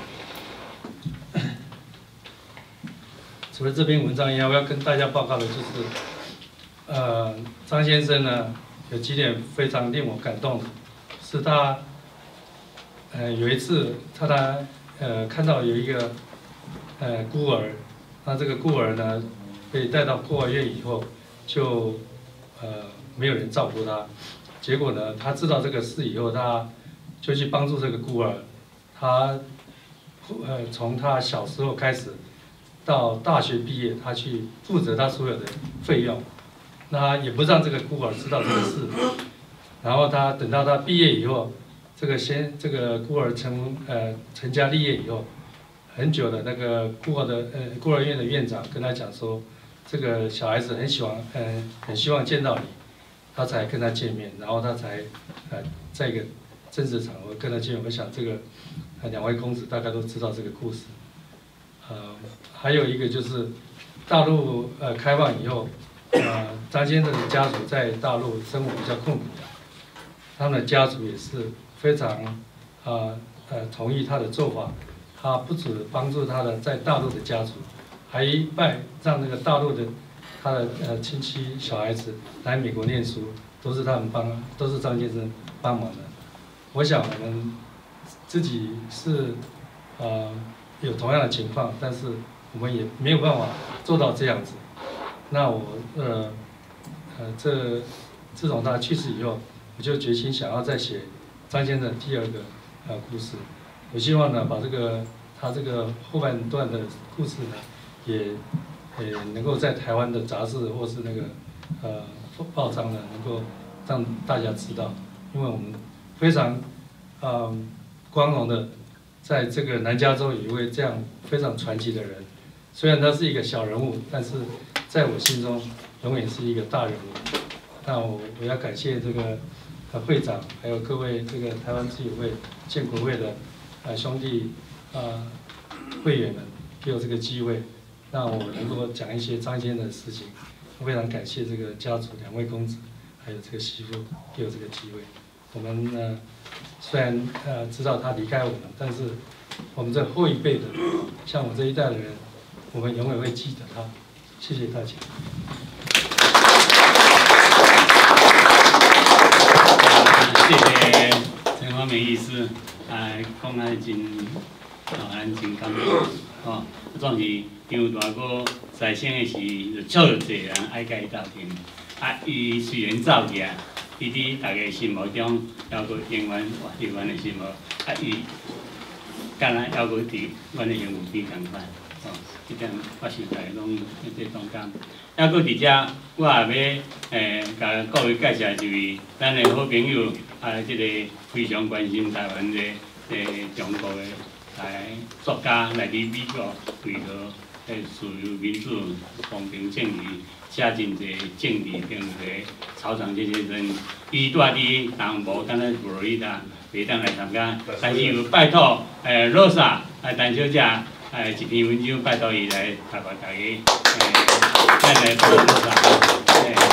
除了这篇文章以外，我要跟大家报告的就是，呃，张先生呢有几点非常令我感动的，是他。呃，有一次，他他呃看到有一个呃孤儿，那这个孤儿呢被带到孤儿院以后，就呃没有人照顾他，结果呢，他知道这个事以后，他就去帮助这个孤儿，他呃从他小时候开始到大学毕业，他去负责他所有的费用，那也不让这个孤儿知道这个事，然后他等到他毕业以后。这个先，这个孤儿成呃成家立业以后，很久的那个孤儿的呃孤儿院的院长跟他讲说，这个小孩子很喜欢，呃很希望见到你，他才跟他见面，然后他才呃在一个正式场合跟他见面。我想这个呃两位公子大概都知道这个故事。呃，还有一个就是大陆呃开放以后，呃张先生的家属在大陆生活比较困苦，他们的家属也是。非常，呃呃，同意他的做法。他不止帮助他的在大陆的家族，还拜让那个大陆的他的呃亲戚小孩子来美国念书，都是他们帮，都是张先生帮忙的。我想我们自己是呃有同样的情况，但是我们也没有办法做到这样子。那我呃呃这自从他去世以后，我就决心想要再写。张先生第二个呃故事，我希望呢把这个他这个后半段的故事呢，也也能够在台湾的杂志或是那个呃报章呢，能够让大家知道，因为我们非常呃光荣的在这个南加州有一位这样非常传奇的人，虽然他是一个小人物，但是在我心中永远是一个大人物。那我我要感谢这个。呃，会长还有各位这个台湾自由会、建国会的呃兄弟呃会员们，给我这个机会，让我能够讲一些张先生的事情。我非常感谢这个家族两位公子，还有这个媳妇给我这个机会。我们呢虽然呃知道他离开我们，但是我们这后一辈的，像我这一代的人，我们永远会记得他。谢谢大家。 谢谢陈方面医师，啊，讲啊真，哦，咱真感动，哦，总是张大哥在生的时，超侪人爱甲伊斗阵，啊，伊虽然走去啊，伊伫大家心目中还阁永远活伫阮的心目，啊，伊敢若还阁伫阮的兄弟同款，哦，这点我想大家拢一致同感。还阁伫遮，我也要诶，甲各位介绍一位咱的好朋友。啊，即个非常关心台湾的诶中国的来作家，来自美国为着诶自由民主、公平正义写真侪政治评论的曹长先先生，伊住伫东部，敢若佛罗里达，袂当来参加，但是有拜托诶罗莎啊陈小姐诶一篇文章拜托伊来台湾大家诶，咱来报罗莎诶。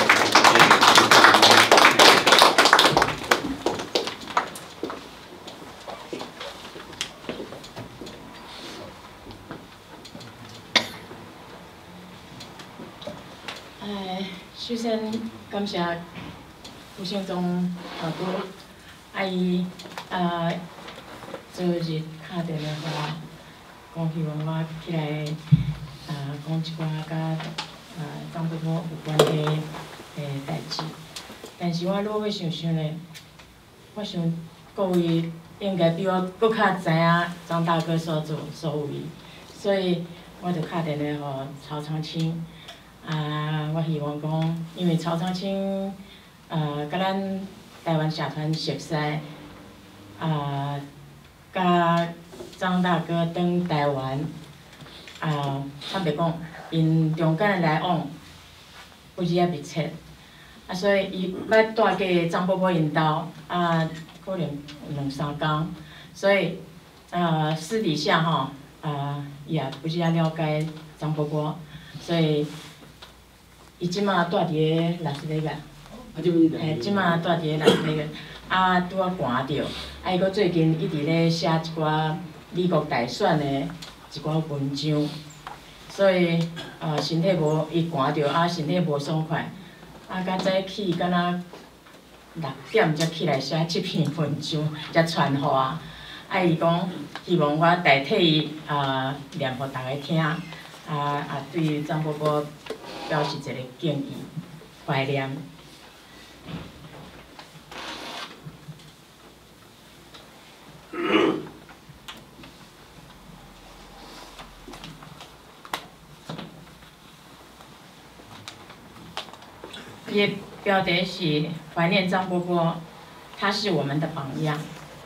哎，首先感谢吴兴忠老哥阿姨啊，昨日打电话给我，讲希望我起来啊讲一寡甲啊张伯伯有关系诶代志。但是我愈尾想想咧，我想各位应该比我搁较知影张大哥所做所为，所以我就打电话给曹长青。啊，我希望讲，因为曹长青，呃，甲咱台湾社团熟悉，啊，甲张大哥转台湾，啊，坦白讲，因中间的来往不是遐密切，啊，所以伊要带去张伯伯因兜，啊，可能两三工，所以，呃，私底下吼，啊，伊也不是遐了解张伯伯，所以。伊即马住伫个拉斯维加，嘿，即马住伫个拉斯维加，啊，拄啊寒着，啊，伊搁最近一直咧写一寡美国大选的一寡文章，所以啊，身体无伊寒着，啊，身体无爽快，啊，较早起敢若六点才起来写即篇文章，才传互我。啊，伊讲希望我代替伊啊念互大家听，啊啊，对张伯伯。表示一个敬意、怀念。也标题是怀念张伯伯，他是我们的榜样。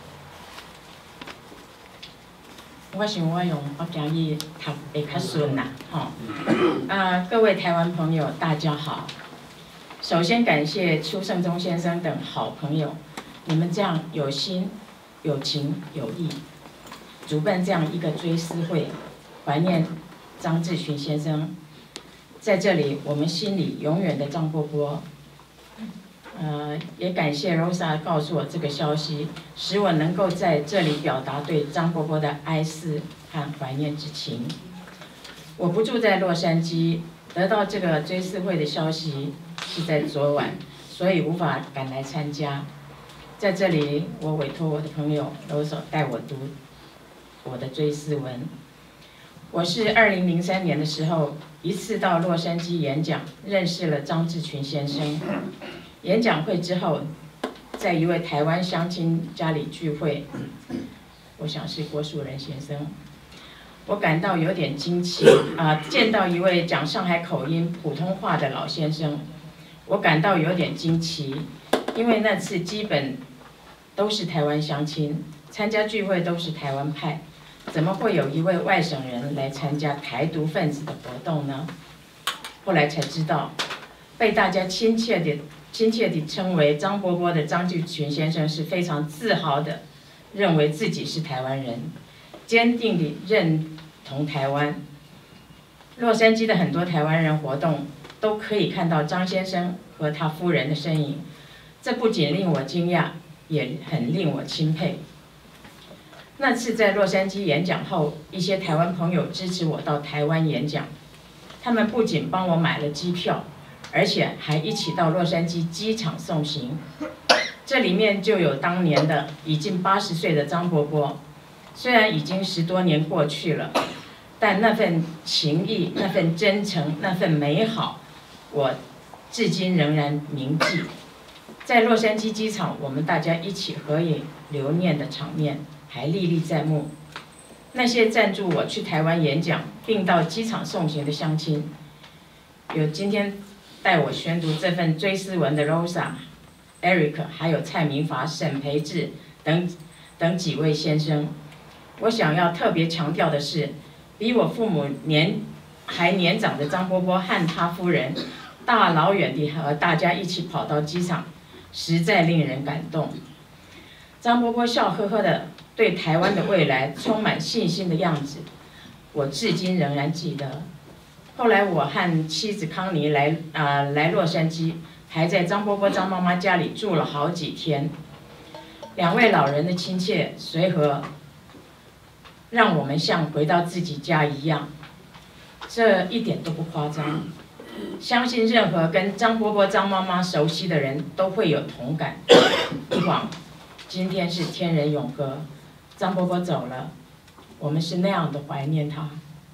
我想我用福建语读会较顺啦，吼。啊，各位台湾朋友，大家好。首先感谢邱胜忠先生等好朋友，你们这样有心、有情、有义，主办这样一个追思会，怀念张志群先生。在这里，我们心里永远的张伯伯。呃，也感谢 Rosa 告诉我这个消息，使我能够在这里表达对张伯伯的哀思和怀念之情。我不住在洛杉矶，得到这个追思会的消息是在昨晚，所以无法赶来参加。在这里，我委托我的朋友 Rosa 带我读我的追思文。我是二零零三年的时候，一次到洛杉矶演讲，认识了张志群先生。演讲会之后，在一位台湾乡亲家里聚会，我想是郭树仁先生，我感到有点惊奇啊、呃！见到一位讲上海口音普通话的老先生，我感到有点惊奇，因为那次基本都是台湾乡亲，参加聚会都是台湾派，怎么会有一位外省人来参加台独分子的活动呢？后来才知道，被大家亲切的。亲切地称为张伯伯的张志群先生是非常自豪的，认为自己是台湾人，坚定地认同台湾。洛杉矶的很多台湾人活动都可以看到张先生和他夫人的身影，这不仅令我惊讶，也很令我钦佩。那次在洛杉矶演讲后，一些台湾朋友支持我到台湾演讲，他们不仅帮我买了机票，而且还一起到洛杉矶机场送行，这里面就有当年的已经八十岁的张伯伯。虽然已经十多年过去了，但那份情谊、那份真诚、那份美好，我至今仍然铭记。在洛杉矶机场，我们大家一起合影留念的场面还历历在目。那些赞助我去台湾演讲，并到机场送行的乡亲，有今天带我宣读这份追思文的 Rosa、Eric， 还有蔡明华、沈培志等等几位先生。我想要特别强调的是，比我父母年还年长的张伯伯和他夫人，大老远地和大家一起跑到机场，实在令人感动。张伯伯笑呵呵的对台湾的未来充满信心的样子，我至今仍然记得。后来我和妻子康妮来啊、呃、来洛杉矶，还在张伯伯张妈妈家里住了好几天。两位老人的亲切随和，让我们像回到自己家一样，这一点都不夸张。 相信任何跟张伯伯、张妈妈熟悉的人都会有同感。一晃，今天是天人永隔，张伯伯走了，我们是那样的怀念他。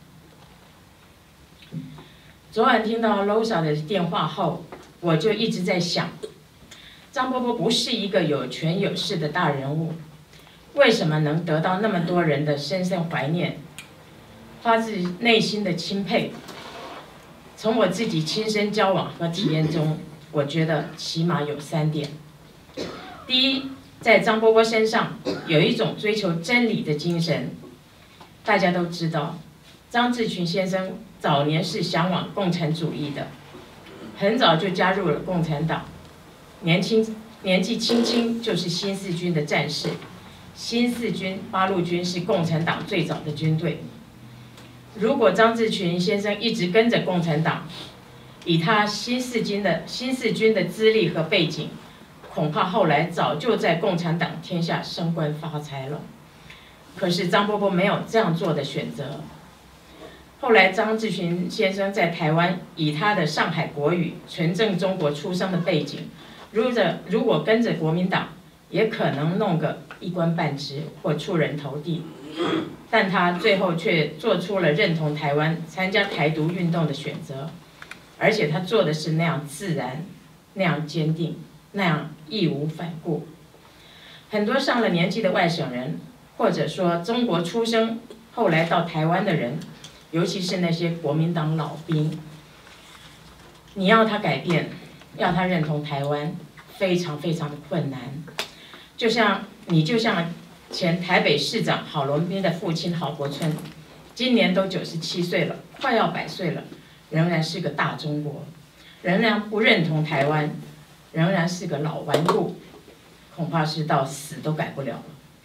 昨晚听到 Rosa 的电话后，我就一直在想，张伯伯不是一个有权有势的大人物，为什么能得到那么多人的深深怀念，发自内心的钦佩？从我自己亲身交往和体验中，我觉得起码有三点。第一，在张伯伯身上有一种追求真理的精神。大家都知道，张志群先生早年是向往共产主义的，很早就加入了共产党，年轻年纪轻轻就是新四军的战士。新四军、八路军是共产党最早的军队。如果张志群先生一直跟着共产党，以他新四军的新四军的资历和背景，恐怕后来早就在共产党天下升官发财了。可是张伯伯没有这样做的选择。后来张志群先生在台湾，以他的上海国语、纯正中国出生的背景，如着如果跟着国民党，也可能弄个一官半职或出人头地。但他最后却做出了认同台湾、参加台独运动的选择，而且他做的是那样自然、那样坚定、那样义无反顾。很多上了年纪的外省人，或者说中国出生后来到台湾的人，尤其是那些国民党老兵，你要他改变，要他认同台湾，非常非常的困难。就像你就像前台北市长郝龙斌的父亲郝柏村，今年都九十七岁了，快要百岁了，仍然是个大中国，仍然不认同台湾，仍然是个老顽固，恐怕是到死都改不了了。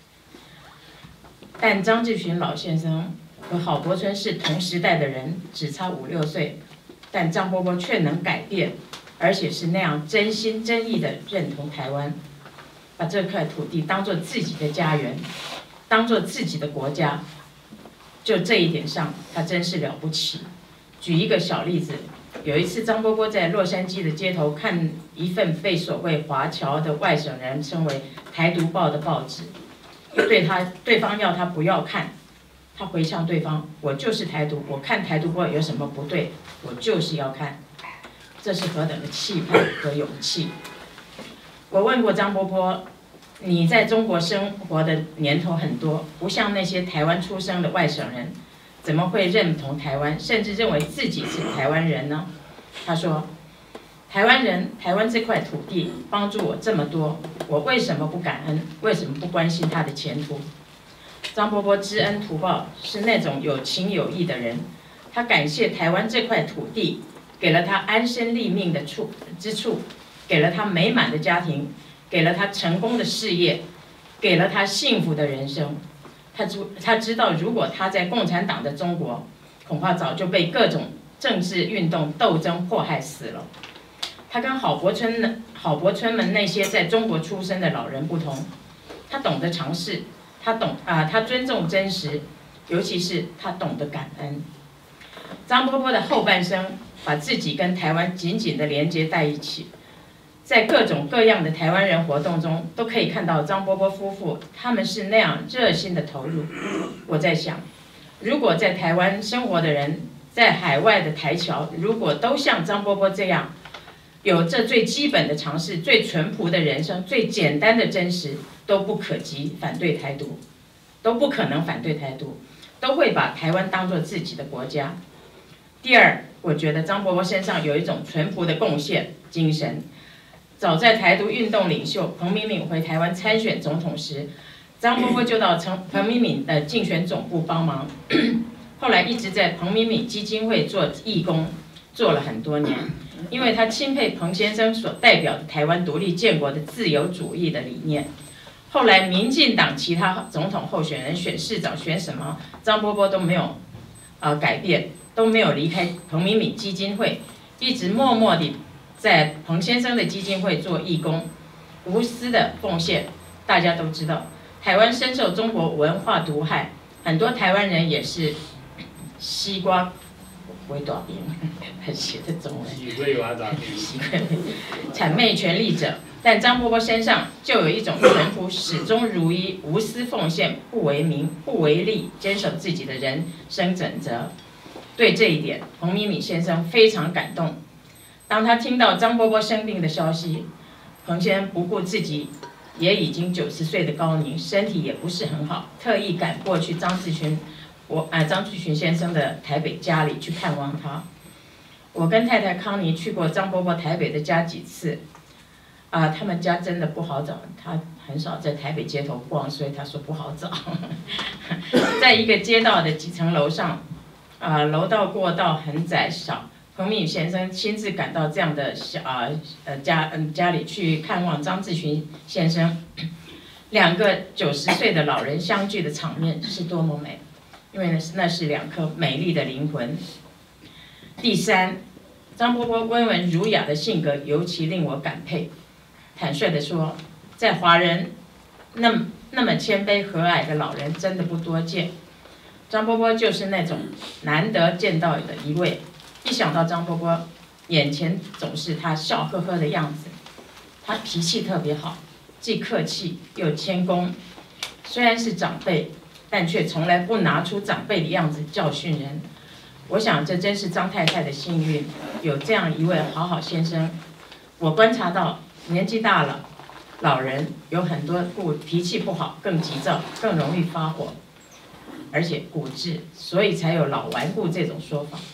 但张志群老先生和郝柏村是同时代的人，只差五六岁，但张伯伯却能改变，而且是那样真心真意的认同台湾。把这块土地当作自己的家园，当作自己的国家，就这一点上，他真是了不起。举一个小例子，有一次张伯伯在洛杉矶的街头看一份被所谓华侨的外省人称为“台独报”的报纸，对他对方要他不要看，他回呛对方：“我就是台独，我看台独报有什么不对？我就是要看。”这是何等的气派和勇气！我问过张伯伯，你在中国生活的年头很多，不像那些台湾出生的外省人，怎么会认同台湾，甚至认为自己是台湾人呢？他说，台湾人，台湾这块土地帮助我这么多，我为什么不感恩？为什么不关心他的前途？张伯伯知恩图报，是那种有情有义的人，他感谢台湾这块土地，给了他安身立命的处之处。给了他美满的家庭，给了他成功的事业，给了他幸福的人生。他知他知道，如果他在共产党的中国，恐怕早就被各种政治运动斗争迫害死了。他跟郝柏村郝柏村们那些在中国出生的老人不同，他懂得尝试，他懂啊、呃，他尊重真实，尤其是他懂得感恩。张伯伯的后半生把自己跟台湾紧紧地连接在一起。在各种各样的台湾人活动中，都可以看到张伯伯夫妇，他们是那样热心的投入。我在想，如果在台湾生活的人，在海外的台侨，如果都像张伯伯这样，有这最基本的常识、最淳朴的人生、最简单的真实，都不可及反对台独，都不可能反对台独，都会把台湾当作自己的国家。第二，我觉得张伯伯身上有一种淳朴的贡献精神。早在台独运动领袖彭明敏回台湾参选总统时，张伯伯就到彭明敏的竞选总部帮忙，后来一直在彭明敏基金会做义工，做了很多年。因为他钦佩彭先生所代表的台湾独立建国的自由主义的理念。后来民进党其他总统候选人选市长选什么，张伯伯都没有呃改变，都没有离开彭明敏基金会，一直默默地在彭先生的基金会做义工，无私的奉献。大家都知道，台湾深受中国文化毒害，很多台湾人也是西瓜不会短兵，他写的中文。 喜会娃短兵。 谄媚权力者，但张伯伯身上就有一种淳朴、始终如一、无私奉献、不为名、不为利、坚守自己的人生准则。对这一点，彭明敏先生非常感动。当他听到张伯伯生病的消息，彭先生不顾自己也已经九十岁的高龄，身体也不是很好，特意赶过去张志群，我啊张志群先生的台北家里去看望他。我跟太太康妮去过张伯伯台北的家几次，啊，他们家真的不好找，他很少在台北街头逛，所以他说不好找。在一个街道的几层楼上，啊，楼道过道很窄小。彭明宇先生亲自赶到这样的小啊呃家嗯家里去看望张志群先生，两个九十岁的老人相聚的场面是多么美，因为那是两颗美丽的灵魂。第三，张伯伯温文儒雅的性格尤其令我感佩。坦率地说，在华人那么那么谦卑和蔼的老人真的不多见，张伯伯就是那种难得见到的一位。一想到张伯伯，眼前总是他笑呵呵的样子。他脾气特别好，既客气又谦恭。虽然是长辈，但却从来不拿出长辈的样子教训人。我想这真是张太太的幸运，有这样一位好好先生。我观察到，年纪大了，老人有很多不脾气不好，更急躁，更容易发火，而且固执，所以才有老顽固这种说法。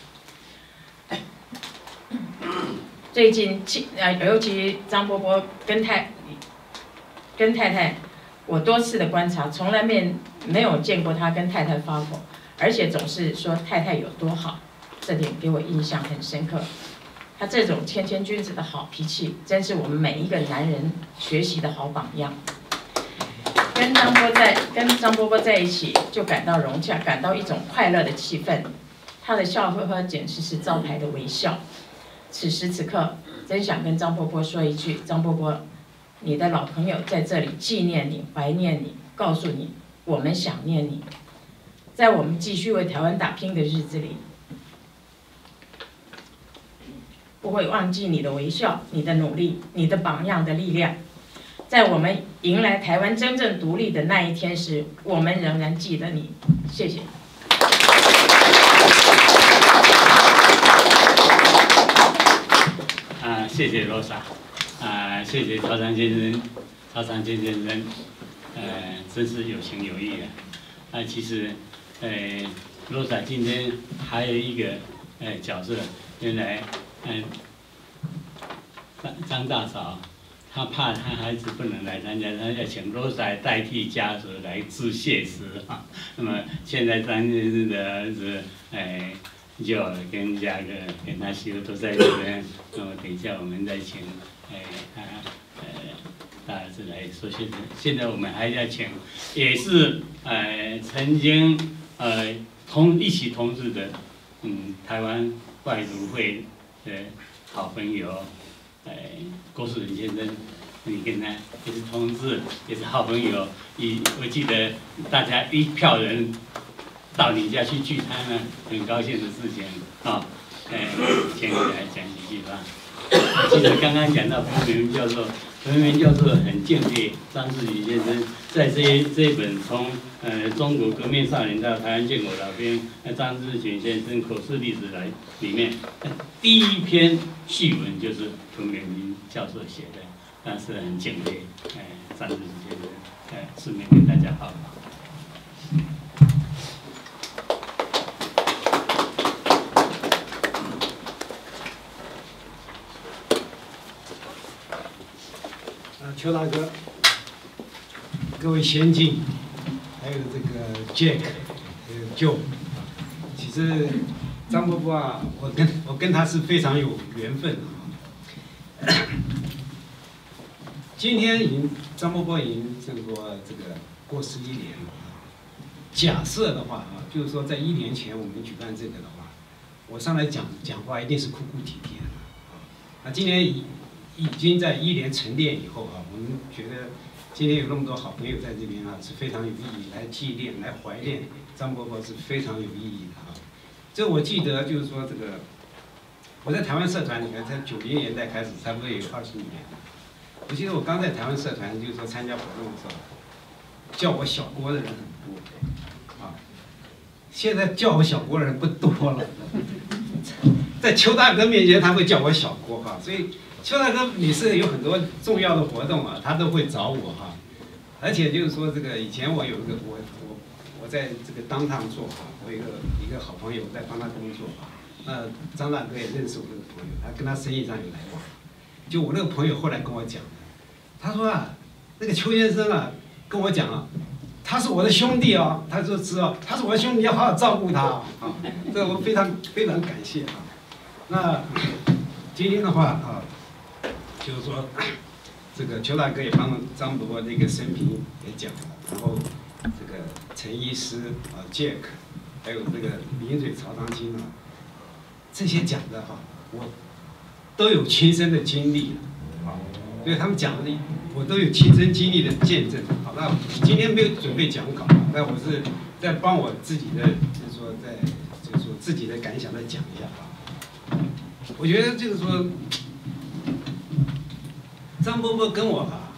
最近，呃，尤其张伯伯跟太跟太太，我多次的观察，从来没没有见过他跟太太发火，而且总是说太太有多好，这点给我印象很深刻。他这种谦谦君子的好脾气，真是我们每一个男人学习的好榜样。跟张伯在跟张伯伯在一起，就感到融洽，感到一种快乐的气氛。他的笑呵呵简直是招牌的微笑。此时此刻，真想跟张伯伯说一句：张伯伯，你的老朋友在这里纪念你、怀念你，告诉你我们想念你。在我们继续为台湾打拼的日子里，不会忘记你的微笑、你的努力、你的榜样的力量。在我们迎来台湾真正独立的那一天时，我们仍然记得你。谢谢。 啊，谢谢罗莎，啊，谢谢曹长先生，曹长先生，呃，真是有情有义啊。啊，其实，呃，罗莎今天还有一个呃角色，原来，嗯、呃，张张大嫂，她怕她孩子不能来参加，她要请罗莎代替家属来致谢词啊。那么现在张先生的儿子，哎。就跟嘉哥、跟他媳妇都在这边，那么等一下我们再请，哎，他呃大儿子来说谢词。现在我们还要请，也是呃曾经呃同一起同志的，嗯，台湾外族会的好朋友，呃郭树仁先生，你跟他也是同志，也是好朋友。一我记得大家一票人。到你家去聚餐呢，很高兴的事情啊！哎、呃，请你来讲几句吧。其实刚刚讲到彭明教授，彭明教授很敬佩张志群先生，在这一这一本从呃中国革命少年到台湾建国老兵，那张志群先生口述历史来里面，第一篇序文就是彭明教授写的，但是很敬佩哎、呃、张志群先生，哎、呃，顺便跟大家报告。 邱大哥，各位先进，还有这个 Jack， 还有 Joe， 其实张伯伯啊，我跟我跟他是非常有缘分的。今天已经张伯伯已经这个这个过世一年了。假设的话啊，就是说在一年前我们举办这个的话，我上来讲讲话一定是哭哭啼啼的。那今年已已经在一年沉淀以后啊，我们觉得今天有那么多好朋友在这边啊，是非常有意义，来纪念、来怀念张伯伯是非常有意义的啊。 这我记得就是说这个，我在台湾社团里面，在九零年代开始，差不多有二十五年。我记得我刚在台湾社团，就是说参加活动的时候，叫我小郭的人很多，啊，现在叫我小郭的人不多了。在邱大哥面前，他会叫我小郭哈，所以邱大哥每次有很多重要的活动啊，他都会找我哈。而且就是说，这个以前我有一个我我我在这个当趟做哈，我有一个一个好朋友在帮他工作啊。那张大哥也认识我这个朋友，他跟他生意上有来往。就我那个朋友后来跟我讲，他说啊，那个邱先生啊跟我讲啊，他是我的兄弟哦，他说知道他是我的兄弟，要好好照顾他啊。这个我非常非常感谢啊。那今天的话啊，就是说。这个邱大哥也帮张伯伯那个生平也讲了，然后这个陈医师啊 Jack， 还有这个名嘴曹长青啊，这些讲的哈，我都有亲身的经历了，啊，所以他们讲的我都有亲身经历的见证。好，那今天没有准备讲稿，那我是在帮我自己的，就是说在就是说自己的感想再讲一下啊。我觉得就是说。张伯伯跟我哈，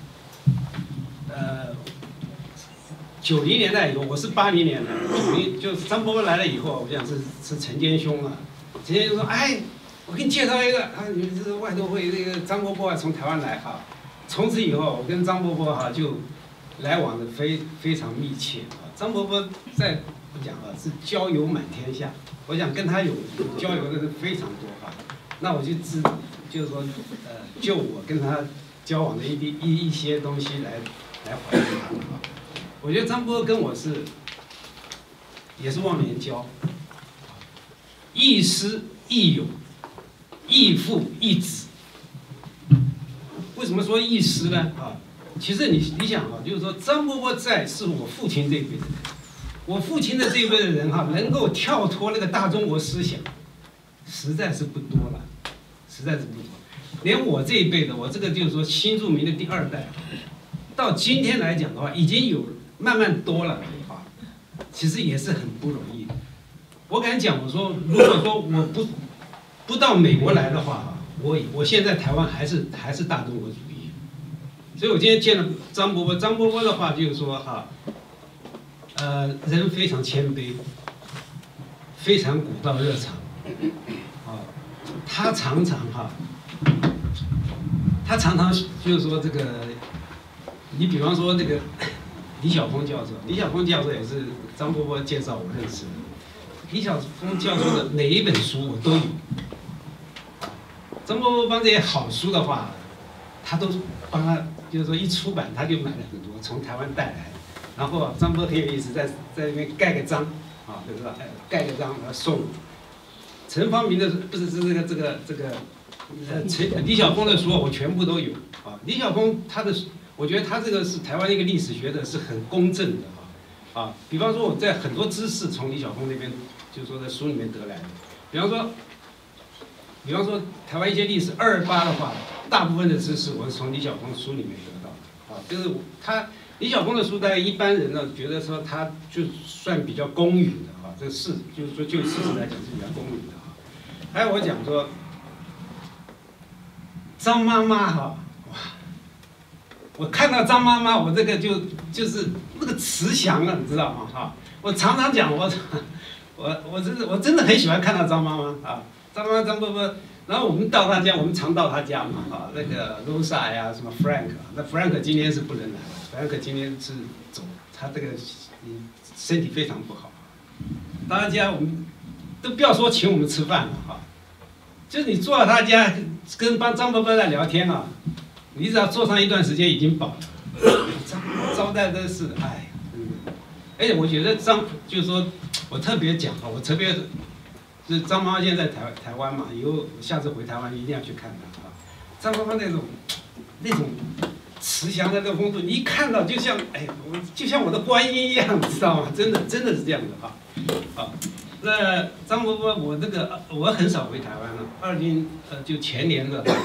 呃，九零年代以后，我是八零年的，九零就是张伯伯来了以后，我想是是陈坚兄啊，陈坚兄说，哎，我给你介绍一个啊，你这是外头会这个张伯伯啊，从台湾来哈，从此以后我跟张伯伯哈就来往的非非常密切啊。张伯伯在我讲啊是交友满天下，我想跟他有交友的人非常多哈，那我就知就是说呃。就我跟他交往的一一一些东西来来怀疑他啊，我觉得张伯跟我是也是忘年交，亦师亦友，亦父亦子。为什么说亦师呢？啊，其实你你想啊，就是说张伯伯在是我父亲这一辈的人，我父亲的这一辈的人哈，能够跳脱那个大中国思想，实在是不多了，实在是不多。连我这一辈的，我这个就是说新住民的第二代，到今天来讲的话，已经有慢慢多了啊，其实也是很不容易的。我敢讲，我说如果说我不不到美国来的话，我我现在台湾还是还是大中国主义。所以我今天见了张伯伯，张伯伯的话就是说哈，呃，人非常谦卑，非常古道热肠，啊，他常常哈。他常常就是说这个，你比方说那个李晓峰教授，李晓峰教授也是张伯伯介绍我认识的。李晓峰教授的每一本书我都有。张伯伯帮这些好书的话，他都帮他，就是说一出版他就买了很多，从台湾带来。然后张伯伯很有意思，在在那边盖个章啊，就是说盖个章然后送。陈方明的不是是这个这个这个。呃，陈李晓峰的书我全部都有啊。李晓峰他的，我觉得他这个是台湾一个历史学的是很公正的啊啊。比方说我在很多知识从李晓峰那边，就是说在书里面得来的。比方说，比方说台湾一些历史二二八的话，大部分的知识我是从李晓峰书里面得到的啊。就是他李晓峰的书，大概一般人呢觉得说他就算比较公允的啊，这是就是说就事实来讲是比较公允的啊。还有我讲说。张妈妈哈，哇！我看到张妈妈，我这个就就是那个慈祥啊，你知道吗？哈，我常常讲我，我我真的我真的很喜欢看到张妈妈啊，张妈妈张伯伯，然后我们到他家，我们常到他家嘛，啊，那个 Rosa 呀，什么 Frank， 那 Frank 今天是不能来了 ，Frank 今天是走，他这个身体非常不好，到他家我们都不要说请我们吃饭了哈。就是你坐到他家跟帮张伯伯在聊天啊，你只要坐上一段时间已经饱了，招待都是哎，真的。而且我觉得张就是说，我特别讲啊，我特别就是张妈妈现在在台台湾嘛，以后下次回台湾一定要去看她啊。张妈妈那种那种慈祥的那个风度，你一看到就像哎，我就像我的观音一样，你知道吗？真的真的是这样的哈，啊。那张伯伯，我这个我很少回台湾了。二零呃，就前年的这个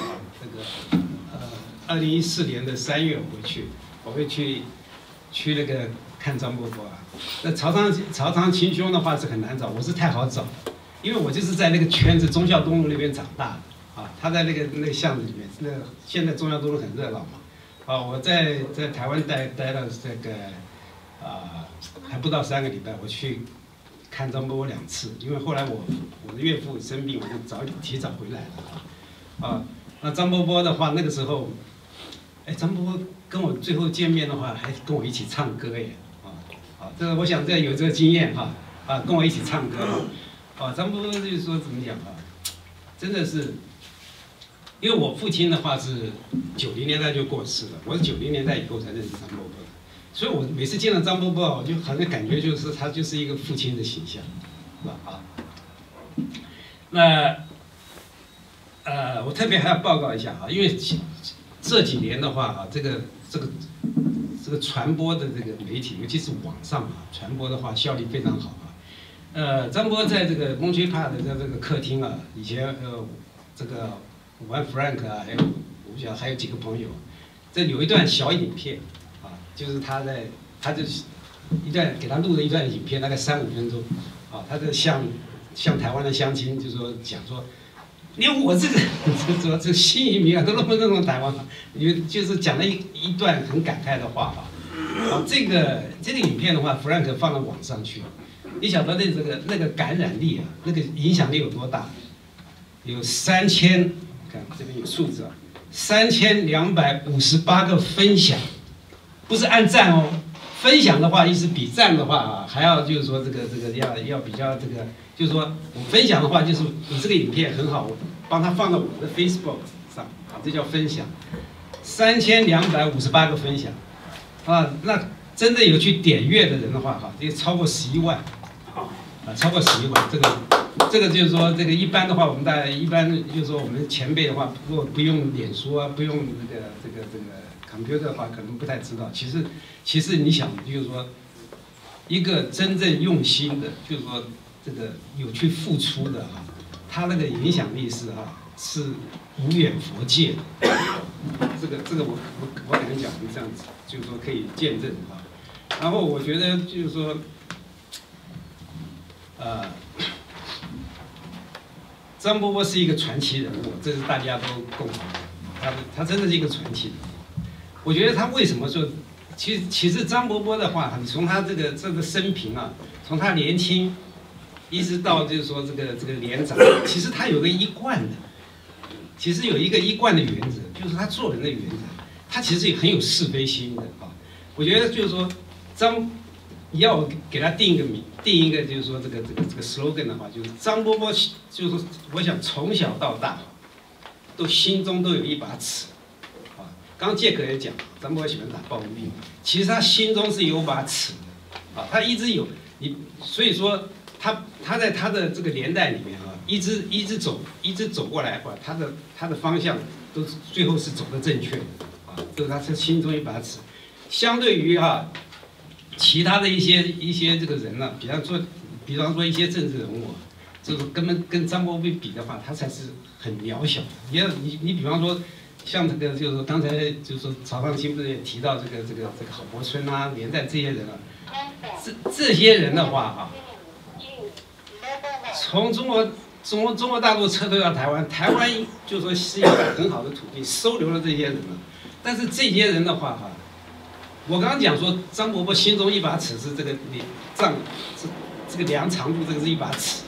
呃，二零一四年的三月我会去，我会去去那个看张伯伯啊。那曹长曹长秦兄的话是很难找，我是太好找，因为我就是在那个圈子忠孝东路那边长大的啊。他在那个那个巷子里面，那个现在忠孝东路很热闹嘛。啊，我在在台湾待待了这个啊、呃、还不到三个礼拜，我去看张伯伯两次，因为后来我我的岳父生病，我就早提早回来了啊。啊，那张伯伯的话，那个时候，哎，张伯伯跟我最后见面的话，还跟我一起唱歌耶。啊，这个我想这有这个经验哈，啊，跟我一起唱歌，啊，张伯伯就是说怎么讲啊，真的是，因为我父亲的话是九零年代就过世了，我是九零年代以后才认识张伯伯的，所以我每次见到张伯伯，我就好像感觉就是他就是一个父亲的形象，是吧？啊，那呃，我特别还要报告一下啊，因为这几年的话啊，这个这个。这个传播的这个媒体，尤其是网上啊，传播的话效率非常好啊。呃，张伯在这个蒙区帕的在这个客厅啊，以前呃这个玩 Frank 啊，还有我想还有几个朋友，这有一段小影片啊，就是他在他就是一段给他录的一段影片，大概三五分钟啊，他在向向台湾的乡亲就说讲说。连我这个这这这新移民啊，都那么认同台湾，有就是讲了一一段很感慨的话啊。啊，这个这个影片的话 ，Frank 放到网上去，你晓得那这个那个感染力啊，那个影响力有多大？有三千，看这边有数字啊，三千两百五十八个分享，不是按赞哦，分享的话，意思比赞的话啊，还要就是说这个这个要要比较这个。就是说，我分享的话，就是你这个影片很好，我帮他放到我的 Facebook 上，啊，这叫分享，三千两百五十八个分享，啊，那真的有去点阅的人的话，哈，这超过十一万，啊，超过十一万，这个这个就是说，这个一般的话，我们大家一般就是说，我们前辈的话，如果不用脸书啊，不用这个这个这个 computer 的话，可能不太知道。其实其实你想，就是说，一个真正用心的，就是说。这个有去付出的哈，他那个影响力是哈是无远佛界的，这个这个我我我可能讲是这样子，就是说可以见证哈。然后我觉得就是说，呃，张伯伯是一个传奇人物，这是大家都共同的，他他真的是一个传奇人物。我觉得他为什么说，其实其实张伯伯的话，你从他这个这个生平啊，从他年轻。一直到就是说这个这个连长，其实他有个一贯的，其实有一个一贯的原则，就是他做人的原则，他其实也很有是非心的啊。我觉得就是说，张要我给他定一个名，定一个就是说这个这个这个 slogan 的话，就是张伯伯，就是说我想从小到大，都心中都有一把尺啊。刚刚杰克也讲，张伯伯喜欢打抱不平，其实他心中是有把尺的啊，他一直有你，所以说。他他在他的这个年代里面啊，一直一直走，一直走过来，哇，他的他的方向都是最后是走的正确的啊，这是他是心中一把尺。相对于啊，其他的一些一些这个人呢、啊，比方说比方说一些政治人物、啊，就是根本跟张伯伯比的话，他才是很渺小的。你要你你比方说像这个就是说刚才就是说曹尚卿不是也提到这个这个这个郝柏村啊，连带这些人啊，这这些人的话啊。从中国中国中国大陆撤退到台湾，台湾就说是一个很好的土地，收留了这些人了。但是这些人的话哈，我刚刚讲说张伯伯心中一把尺是这个丈，这这个量长度，这个是一把尺。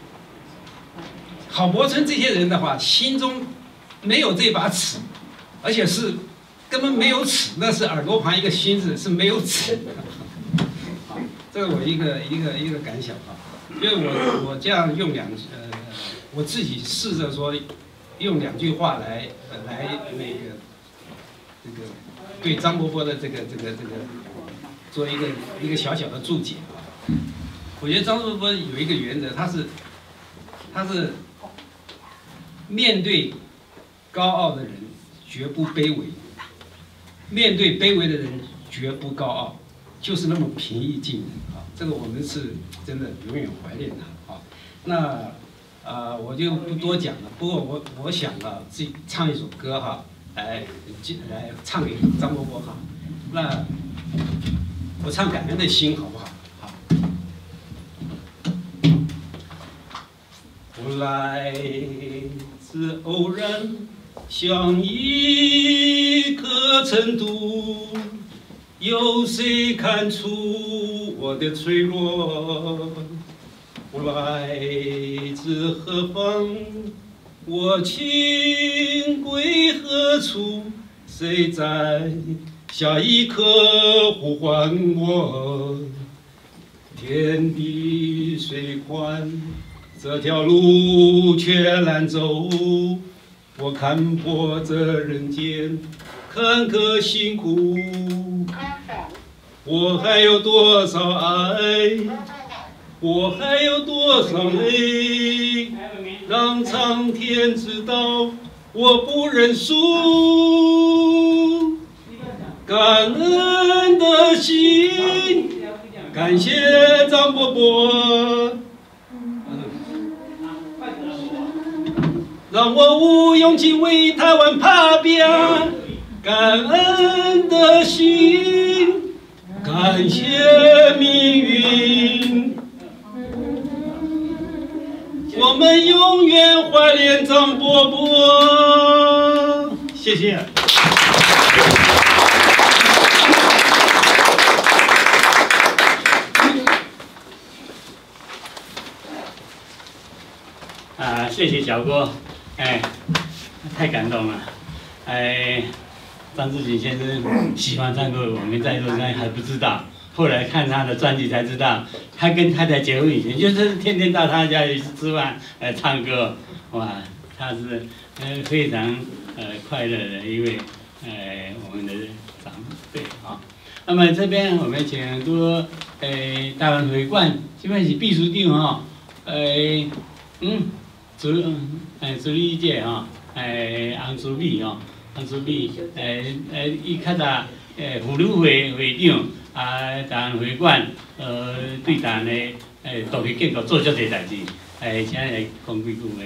郝柏村这些人的话，心中没有这把尺，而且是根本没有尺，那是耳朵旁一个心字，是没有尺。好，这是我一个一个一个感想啊。因为我我这样用两呃，我自己试着说用两句话来呃来那个这个对张伯伯的这个这个这个做一个一个小小的注解啊。我觉得张伯伯有一个原则，他是他是面对高傲的人绝不卑微，面对卑微的人绝不高傲，就是那么平易近人啊。这个我们是真的永远怀念他啊。那呃我就不多讲了。不过我我想啊，自己唱一首歌哈，来来唱给张伯伯哈。那我唱感恩的心，好不好？好。我来自偶然，像一颗尘土，有谁看出我的脆弱？我来自何方？我情归何处？谁在下一刻呼唤我？天地虽宽，这条路却难走。我看破这人间坎坷辛苦，我还有多少爱？我还有多少泪？让苍天知道我不认输。感恩的心，感谢张伯伯，让我有勇气为台湾打拼。感恩的心，感谢命运。我们永远怀念张伯伯，谢谢。 啊，谢谢小郭，哎，太感动了，哎，张志群先生喜欢唱歌，我们在座应该还不知道。后来看他的专辑才知道，他跟太太结婚以前就是天天到他家里吃饭，呃，唱歌，哇，他是呃非常呃快乐的一位呃我们的长辈啊。那么这边我们请多呃台湾会馆这边是秘书长哈，呃嗯，主呃助理姐哈，呃洪淑美哈，洪淑美，呃呃伊较早呃妇女会会长。啊，台湾会馆，呃，对台湾的诶独立建国做足侪代志，诶，请来讲几句话。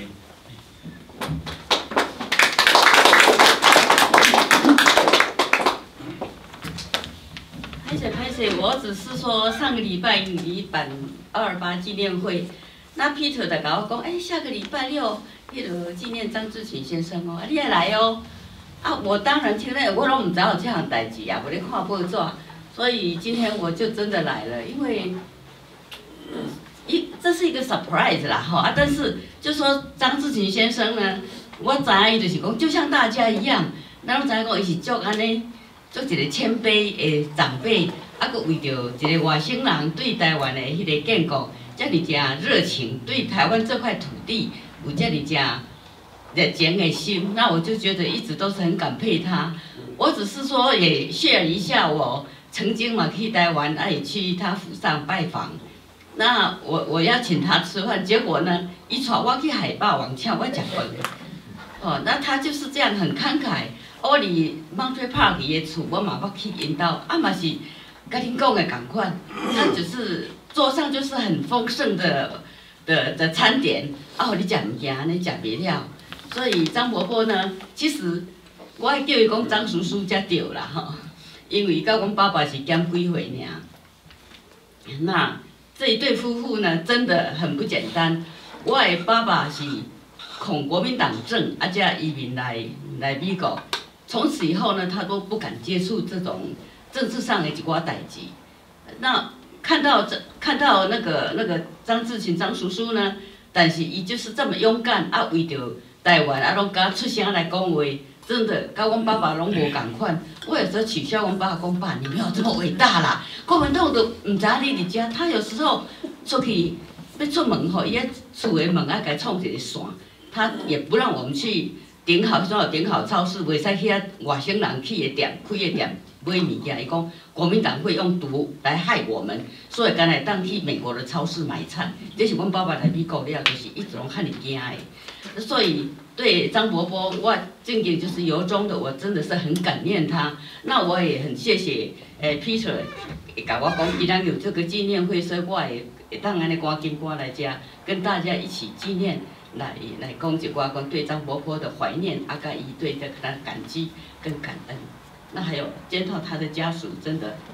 拍水拍水，我只是说上个礼拜一版二二八纪念会，那 Peter 在跟我讲，哎、欸，下个礼拜六，迄个纪念张志群先生哦，你也来哦。啊，我当然听了，我拢唔知有这项代志啊，我咧看报纸。所以今天我就真的来了，因为一这是一个 surprise 啦哈啊！但是就说张志群先生呢，我知影伊就是讲，就像大家一样，咱拢知影讲伊是足安尼，足一个谦卑的长辈，啊，佮为着一个外省人对台湾的迄个建国，遮尔正热情，对台湾这块土地有遮尔正热情的心，那我就觉得一直都是很感佩他。我只是说也 share 一下我。曾经嘛去台湾，啊也去他府上拜访，那我我要请他吃饭，结果呢，伊带我去海霸王请我食饭，哦，那他就是这样很慷慨。我离 Monterey Park 伊的厝，我嘛要去因兜，啊嘛是，甲恁讲的同款，他只是桌上就是很丰盛的的的餐点，啊，互你食物件，安尼食袂了。所以张伯伯呢，其实我爱叫伊讲张叔叔才对啦，吼。因为甲阮爸爸是减几岁尔，那这一对夫妇呢，真的很不简单。我的爸爸是恐国民党政，啊，才移民来来美国。从此以后呢，他都不敢接触这种政治上的一寡代志。那看到这看到那个那个张志群张叔叔呢，但是伊就是这么勇敢，啊，为着台湾啊，拢敢出声来讲话。真的，跟阮爸爸拢无共款。我有时候取笑阮爸爸讲：“爸，你没有这么伟大啦！国民党都唔知你伫遮。”他有时候出去要出门吼，伊个厝的门啊，甲创一个线，他也不让我们去顶好，说顶好超市，袂使去遐外省人去的店、开的店买物件。伊讲国民党会用毒来害我们，所以干来当去美国的超市买菜。这是阮爸爸来美国了，就是一直拢看你惊的，所以。对张伯伯，我正经就是由衷的，我真的是很感念他。那我也很谢谢诶 Peter， 甲我讲，既然有这个纪念会，所以我会会当安尼赶紧赶来遮，跟大家一起纪念，来来讲一寡讲对张伯伯的怀念，啊，甲伊对他的感激跟感恩。那还有检讨他的家属，真的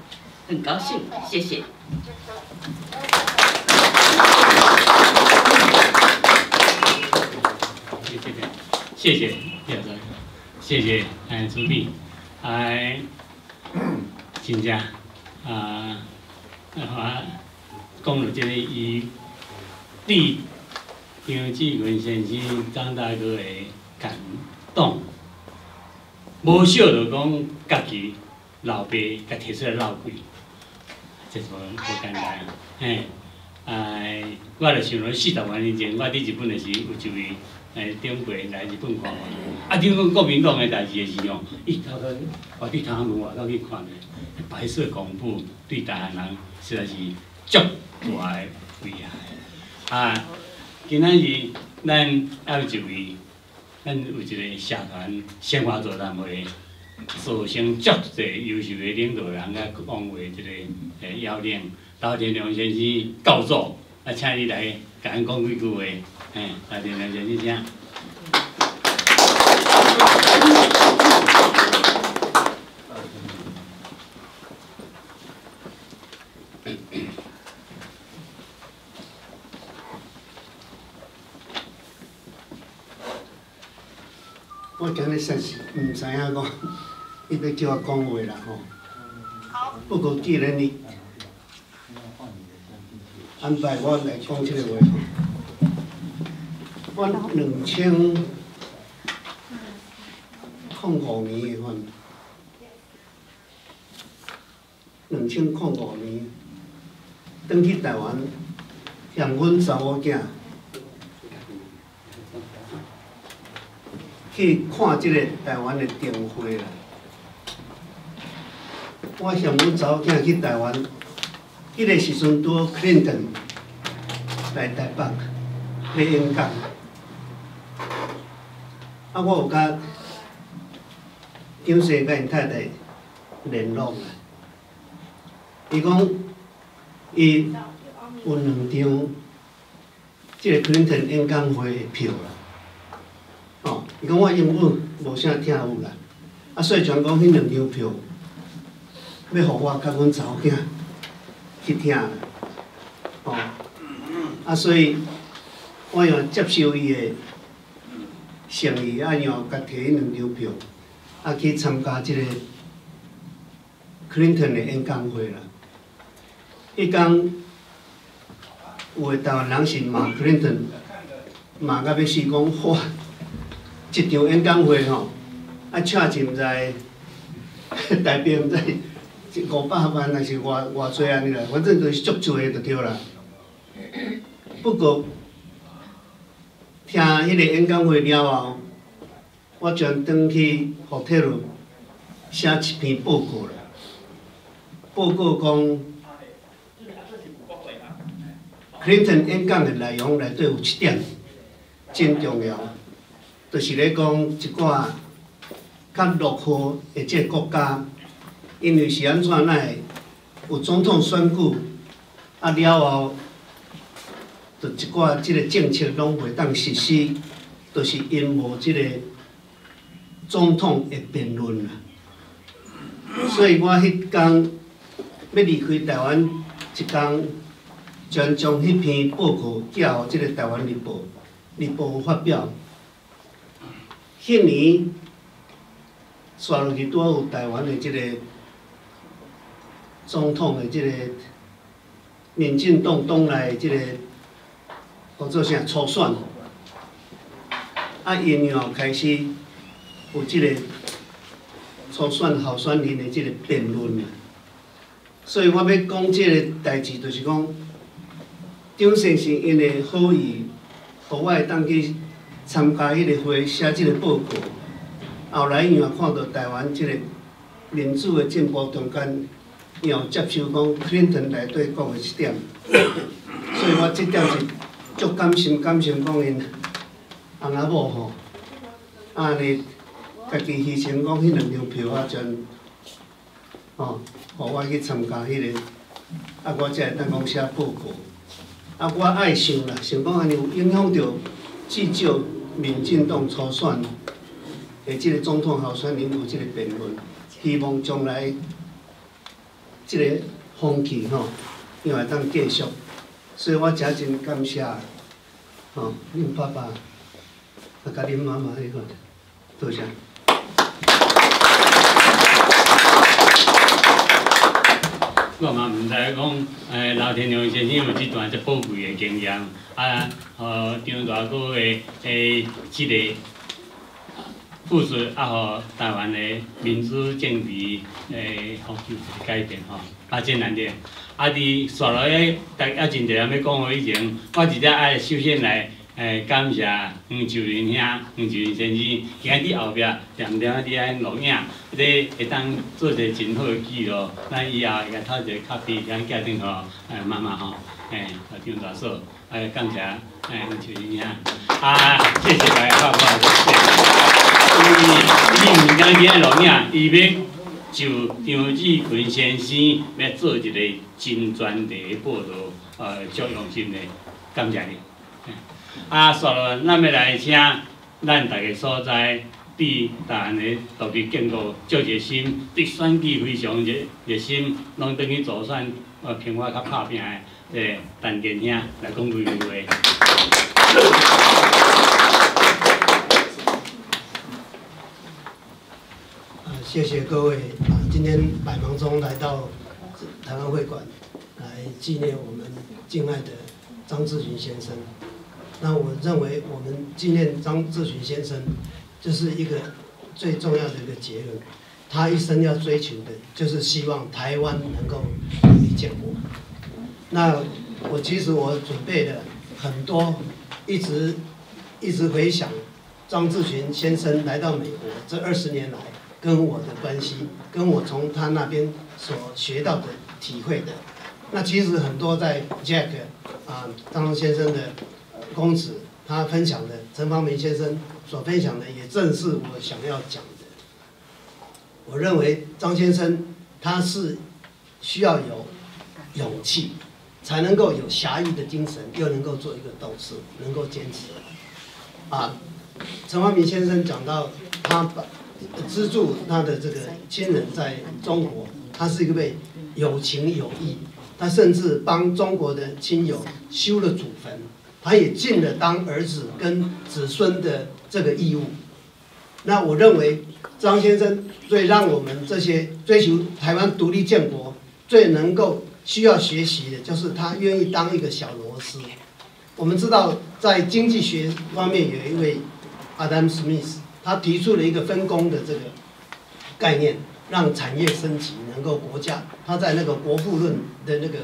很高兴，谢谢。 谢谢叶总，谢谢哎朱碧，哎，真正啊，啊，讲到这个伊对张志群先生张大哥的感动，无少就讲家己老爸甲摕出来闹鬼，这无无简单啊，嘿，哎，我就想到四十多年前，我伫日本的时有一位。诶，中国来日本看我，啊，听讲国民党诶代志诶时候，伊偷偷我伫台湾门外口去看咧，白色恐怖对台湾人实在是足大诶危害。啊，今仔日咱还有一位，咱有一个社团鲜花座谈会，组成足侪优秀诶领导人甲往为即个诶邀请，刘天良先生教授，啊，请你来甲咱讲几句话。哎，大家了解一下。 我今日实是唔知影讲，伊要叫我讲话啦吼。不过既然你安排我来讲这个话。我两千零五年的款，两千零五年，转去台湾，向阮查某囝去看即个台湾的灯会啦。我向阮查某囝去台湾，迄、那个时阵拄克林顿来台北来演讲。啊，我有甲张生甲因太太联络啦。伊讲，伊有两张即个 Clinton 演讲会的票啦。哦，伊讲我英文无啥听有啦，啊，所以全讲迄两张票，要互我甲阮查某囝去听啦。哦，啊，所以我用接受伊的。诚意啊，然后甲摕迄两张票，啊去参加即个 Clinton 的演讲会啦。迄天有个台湾人是骂 Clinton， 骂到要死，讲哇，一场演讲会吼，啊请真毋知台币毋知五百万还是偌偌济安尼啦，反正就是足多的就对啦。不过。听迄个演讲会了后，我全转去 hotel 写一篇报告啦。报告讲 ，Clinton 演讲的内容内底有一点真重要，就是咧讲一寡较落后的即个国家，因为是安怎呐会有总统选举啊了后。就一寡即个政策拢袂当实施，就是因无即个总统的辩论啦。所以我迄天要离开台湾一天，全将迄篇报告寄互即个台湾日报，日报发表。迄年刷落去拄好有台湾的即个总统的即个民进党党内的即个。叫做啥初选，啊，因后开始有即个初选候选人的即个辩论啦。所以我要讲即个代志，就是讲张先生因的好意，互我会当去参加迄个会，写即个报告。后来因也看到台湾即个民主的进步中间，伊有接受讲 Clinton 内底讲的一点，所以我即点是。足感心感谢讲因翁仔某吼，啊尼家己牺牲讲迄两张票啊，全吼，互我去参加迄个，啊我才会当讲写报告。啊我爱想啦，想讲安尼有影响到至少民进党初选的即个总统候选人有即个辩论，希望将来即个风气吼，又会当继续，所以我真真感谢吼恁爸爸，啊甲恁妈妈迄个，多谢。 我嘛毋知讲，诶，老天良先生有即段遮宝贵的经验，啊，互张大哥的诶，即个故事，啊，互台湾的民主政治诶，风气有改变吼，啊，真难得。啊，伫刷落咧，大啊真侪人要讲话以前，我直接爱首先来。诶，感谢黄秋林兄、黄秋林先生，今日后壁点点伫安录影，咧会当做一个真好的记录。咱以后会甲偷一个咖啡，将寄转互诶妈妈吼，诶，张大嫂，诶，感谢诶黄秋林兄，啊，谢谢大家，好好谢谢。因为伊毋敢今日录影，伊要就张志群先生要做一个真专题的报道，呃，足用心的，感谢你。啊，刷落，咱要来请咱大家所在对台湾的独立建国足热心，对选举非常热热心，拢等于做选呃平我较拍拼的这陈建兄来讲几句话。 啊，谢谢各位啊，今天百忙中来到台湾会馆来纪念我们敬爱的张志群先生。那我认为，我们纪念张志群先生，就是一个最重要的一个结论。他一生要追求的，就是希望台湾能够独立建国。那我其实我准备了很多，一直一直回想张志群先生来到美国这二十年来跟我的关系，跟我从他那边所学到的、体会的。那其实很多在 Jack 啊张先生的。公子他分享的，陈方明先生所分享的，也正是我想要讲的。我认为张先生他是需要有勇气，才能够有侠义的精神，又能够做一个斗士，能够坚持。啊，陈方明先生讲到他把资助他的这个亲人在中国，他是一位有情有义，他甚至帮中国的亲友修了祖坟。他也尽了当儿子跟子孙的这个义务。那我认为张先生最让我们这些追求台湾独立建国最能够需要学习的，就是他愿意当一个小螺丝。我们知道，在经济学方面有一位 Adam Smith， 他提出了一个分工的这个概念，让产业升级，能够国家。他在那个《国富论》的那个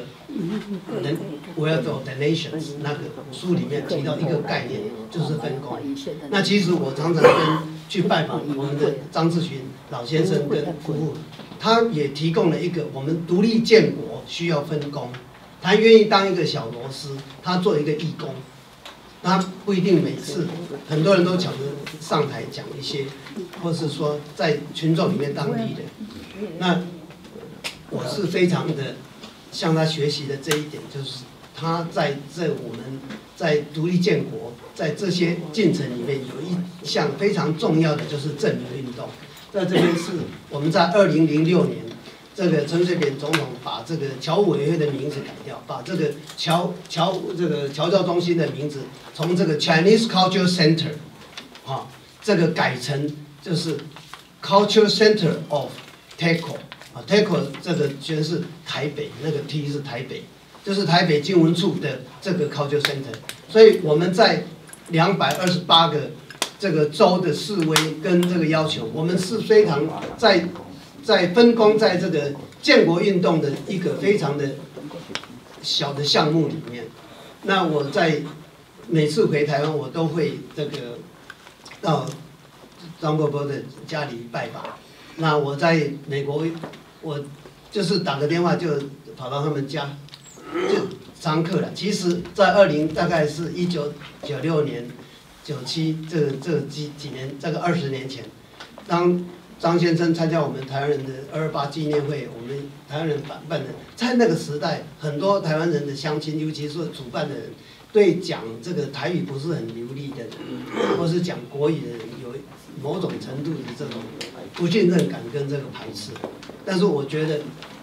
Wealth of the Nations 那个书里面提到一个概念，就是分工。那其实我常常跟去拜访我们的张志群老先生跟夫妇，他也提供了一个我们独立建国需要分工。他愿意当一个小螺丝，他做一个义工。他不一定每次，很多人都抢着上台讲一些，或是说在群众里面当地的。那我是非常的向他学习的这一点，就是他在这我们在独立建国，在这些进程里面有一项非常重要的，就是正名运动。在这边是我们在二零零六年。这个陈水扁总统把这个侨务委员会的名字改掉，把这个侨侨这个侨教中心的名字从这个 Chinese Culture Center 啊，这个改成就是 Culture Center of Taiko 啊 ，Taiko 这个全是台北，那个 T 是台北，就是台北经文处的这个 Culture Center。所以我们在两百二十八个这个州的示威跟这个要求，我们是非常在。在分工在这个建国运动的一个非常的小的项目里面，那我在每次回台湾，我都会这个到张伯伯的家里拜访。那我在美国，我就是打个电话就跑到他们家，就常客了。其实，在二零大概是一九九六年、九七这个这个几几年，这个二十年前，当。张先生参加我们台湾人的二二八纪念会，我们台湾人办办的，在那个时代，很多台湾人的乡亲，尤其是主办的人，对讲这个台语不是很流利的人，或是讲国语的人，有某种程度的这种不信任感跟这个排斥。但是我觉得，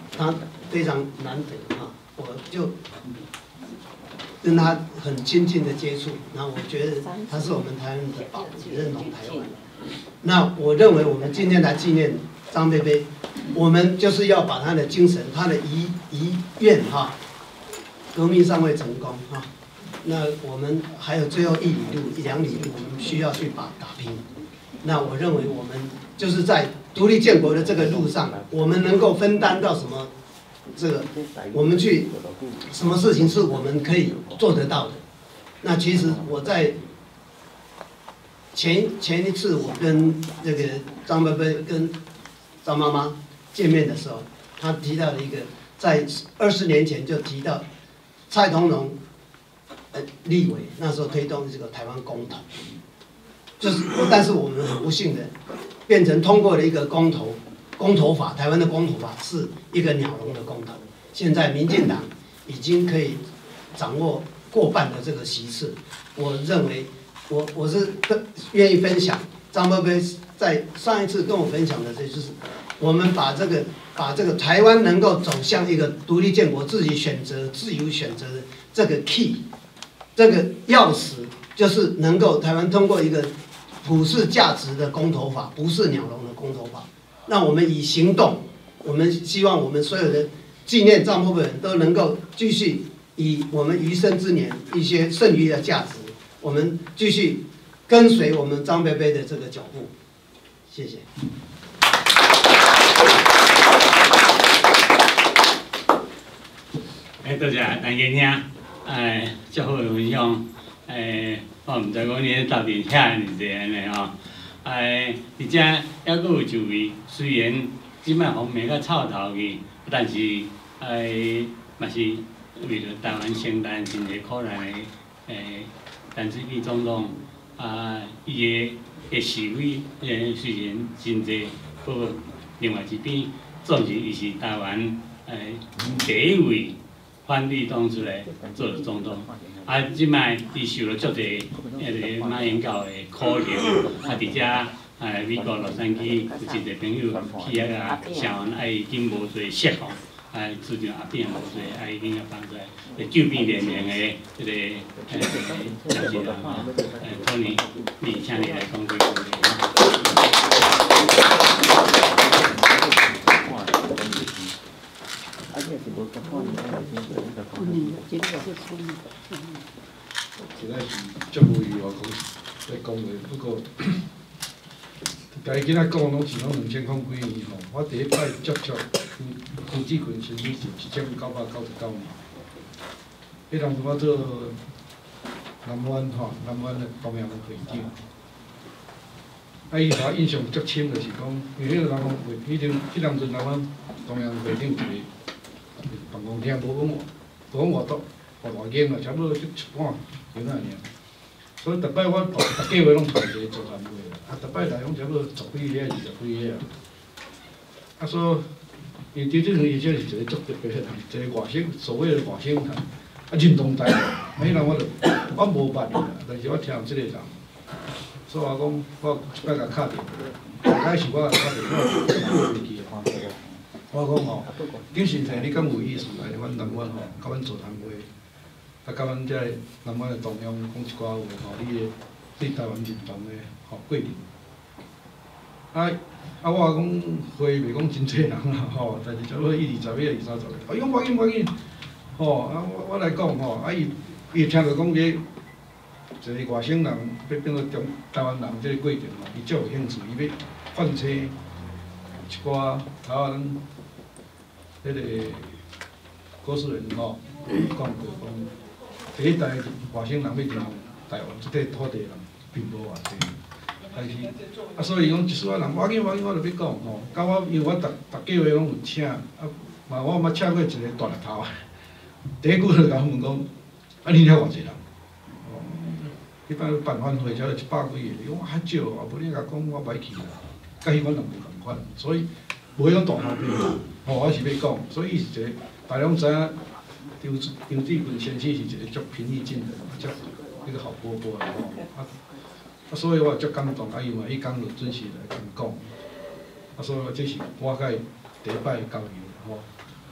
他非常难得啊，我就跟他很亲近的接触，然后我觉得他是我们台湾的宝，也认同台湾。那我认为我们今天来纪念张贝贝，我们就是要把他的精神、他的遗遗愿哈，革命尚未成功哈，那我们还有最后一里路、一两里路，我们需要去把打拼。那我认为我们就是在独立建国的这个路上，我们能够分担到什么？这个我们去什么事情是我们可以做得到的？那其实我在前前一次我跟这个张伯伯跟张妈妈见面的时候，他提到了一个，在二十年前就提到蔡同荣呃立委那时候推动这个台湾公投，就是但是我们很不幸的变成通过了一个公投。公投法，台湾的公投法是一个鸟笼的公投。现在民进党已经可以掌握过半的这个席次，我认为我我是愿意分享张伯伯在上一次跟我分享的，这就是我们把这个把这个台湾能够走向一个独立建国、自己选择、自由选择的这个 key， 这个钥匙就是能够台湾通过一个普世价值的公投法，不是鸟笼的公投法。那我们以行动，我们希望我们所有的纪念张伯伯人都能够继续以我们余生之年一些剩余的价值，我们继续跟随我们张伯伯的这个脚步。谢谢。 哎，多谢陈先生，哎，足好的分享。哎，我毋知讲你到底遐尼济安尼吼。哎，而且还佫有一位，虽然即摆方面较臭头去，但是哎，嘛是为了台湾承担真侪苦难的诶，陈水扁总统啊，伊个个示威，诶虽然真侪，不过另外一边，总是伊是台湾诶第一位反对党出来做了总统。啊，即摆伊受了足侪迄个马英九的苦刑，啊，而且诶美国洛杉矶有真侪朋友去遐个想爱伊紧无做释放，啊，主张阿扁无做，啊，伊紧个放出来，救变联盟的迄个诶召集人吼，诶，托尼，你请你来讲几句。 实在是足无语哦，讲在讲话。不过，家己今仔讲拢是拢两千零几年吼。我第一摆接触胡志群先生是一千九百九十九年。迄当时我做南湾吼，南湾的中央会长。啊，伊甲我印象足深就是讲，因为迄个南湾会，迄阵迄当阵南湾中央会长一个办公厅无讲无讲活动。活大间啊，差不多一半有那尔。所以逐摆我逐逐计划拢团一个座谈会啊，逐摆来拢差不多十几个、二十几个啊。啊，所以因对这种伊这是一个足特别的人，一个外省所谓的外省人，啊认同台湾。迄人我就我无捌伊啦，但是我听即个人，所以我讲我一摆甲敲电话，大概是我甲敲电话，我袂记的。我讲吼，景信生，你敢有意思来阮南湾吼，甲阮座谈会？啊，甲阮遮个南湾的中央讲一寡话吼，你个对台湾认同的吼过程。啊啊，我讲会袂讲真侪人啦吼，但是差不多一二十个、二三十个。哎呦，无要紧无要紧，吼啊我我来讲吼，啊伊伊听着讲个一个外省人要变做中台湾人即个过程吼，伊足有兴趣，伊要贯彻一寡台湾迄个古时人吼讲过讲。第一代外省人要认同台湾这块土地人并无偌济，但是啊，所以讲一撮人，我紧我紧我就要讲吼，甲我因为我逐逐计划拢有请，啊嘛我嘛请过一个大日头，第一句就甲我问讲，啊你了偌济人？哦，一般办晚会才有一百几个，伊讲较少啊，无你甲讲我歹去啦，甲迄款人无共款，所以无迄种大方面，吼我是要讲，所以伊是一个大家拢知影。张张志群先生是一个足平易近人，足一个好伯伯啦吼，啊啊，所以我足感动，啊伊嘛迄工就准时来甲讲，啊所以这是我甲伊第一摆交流吼，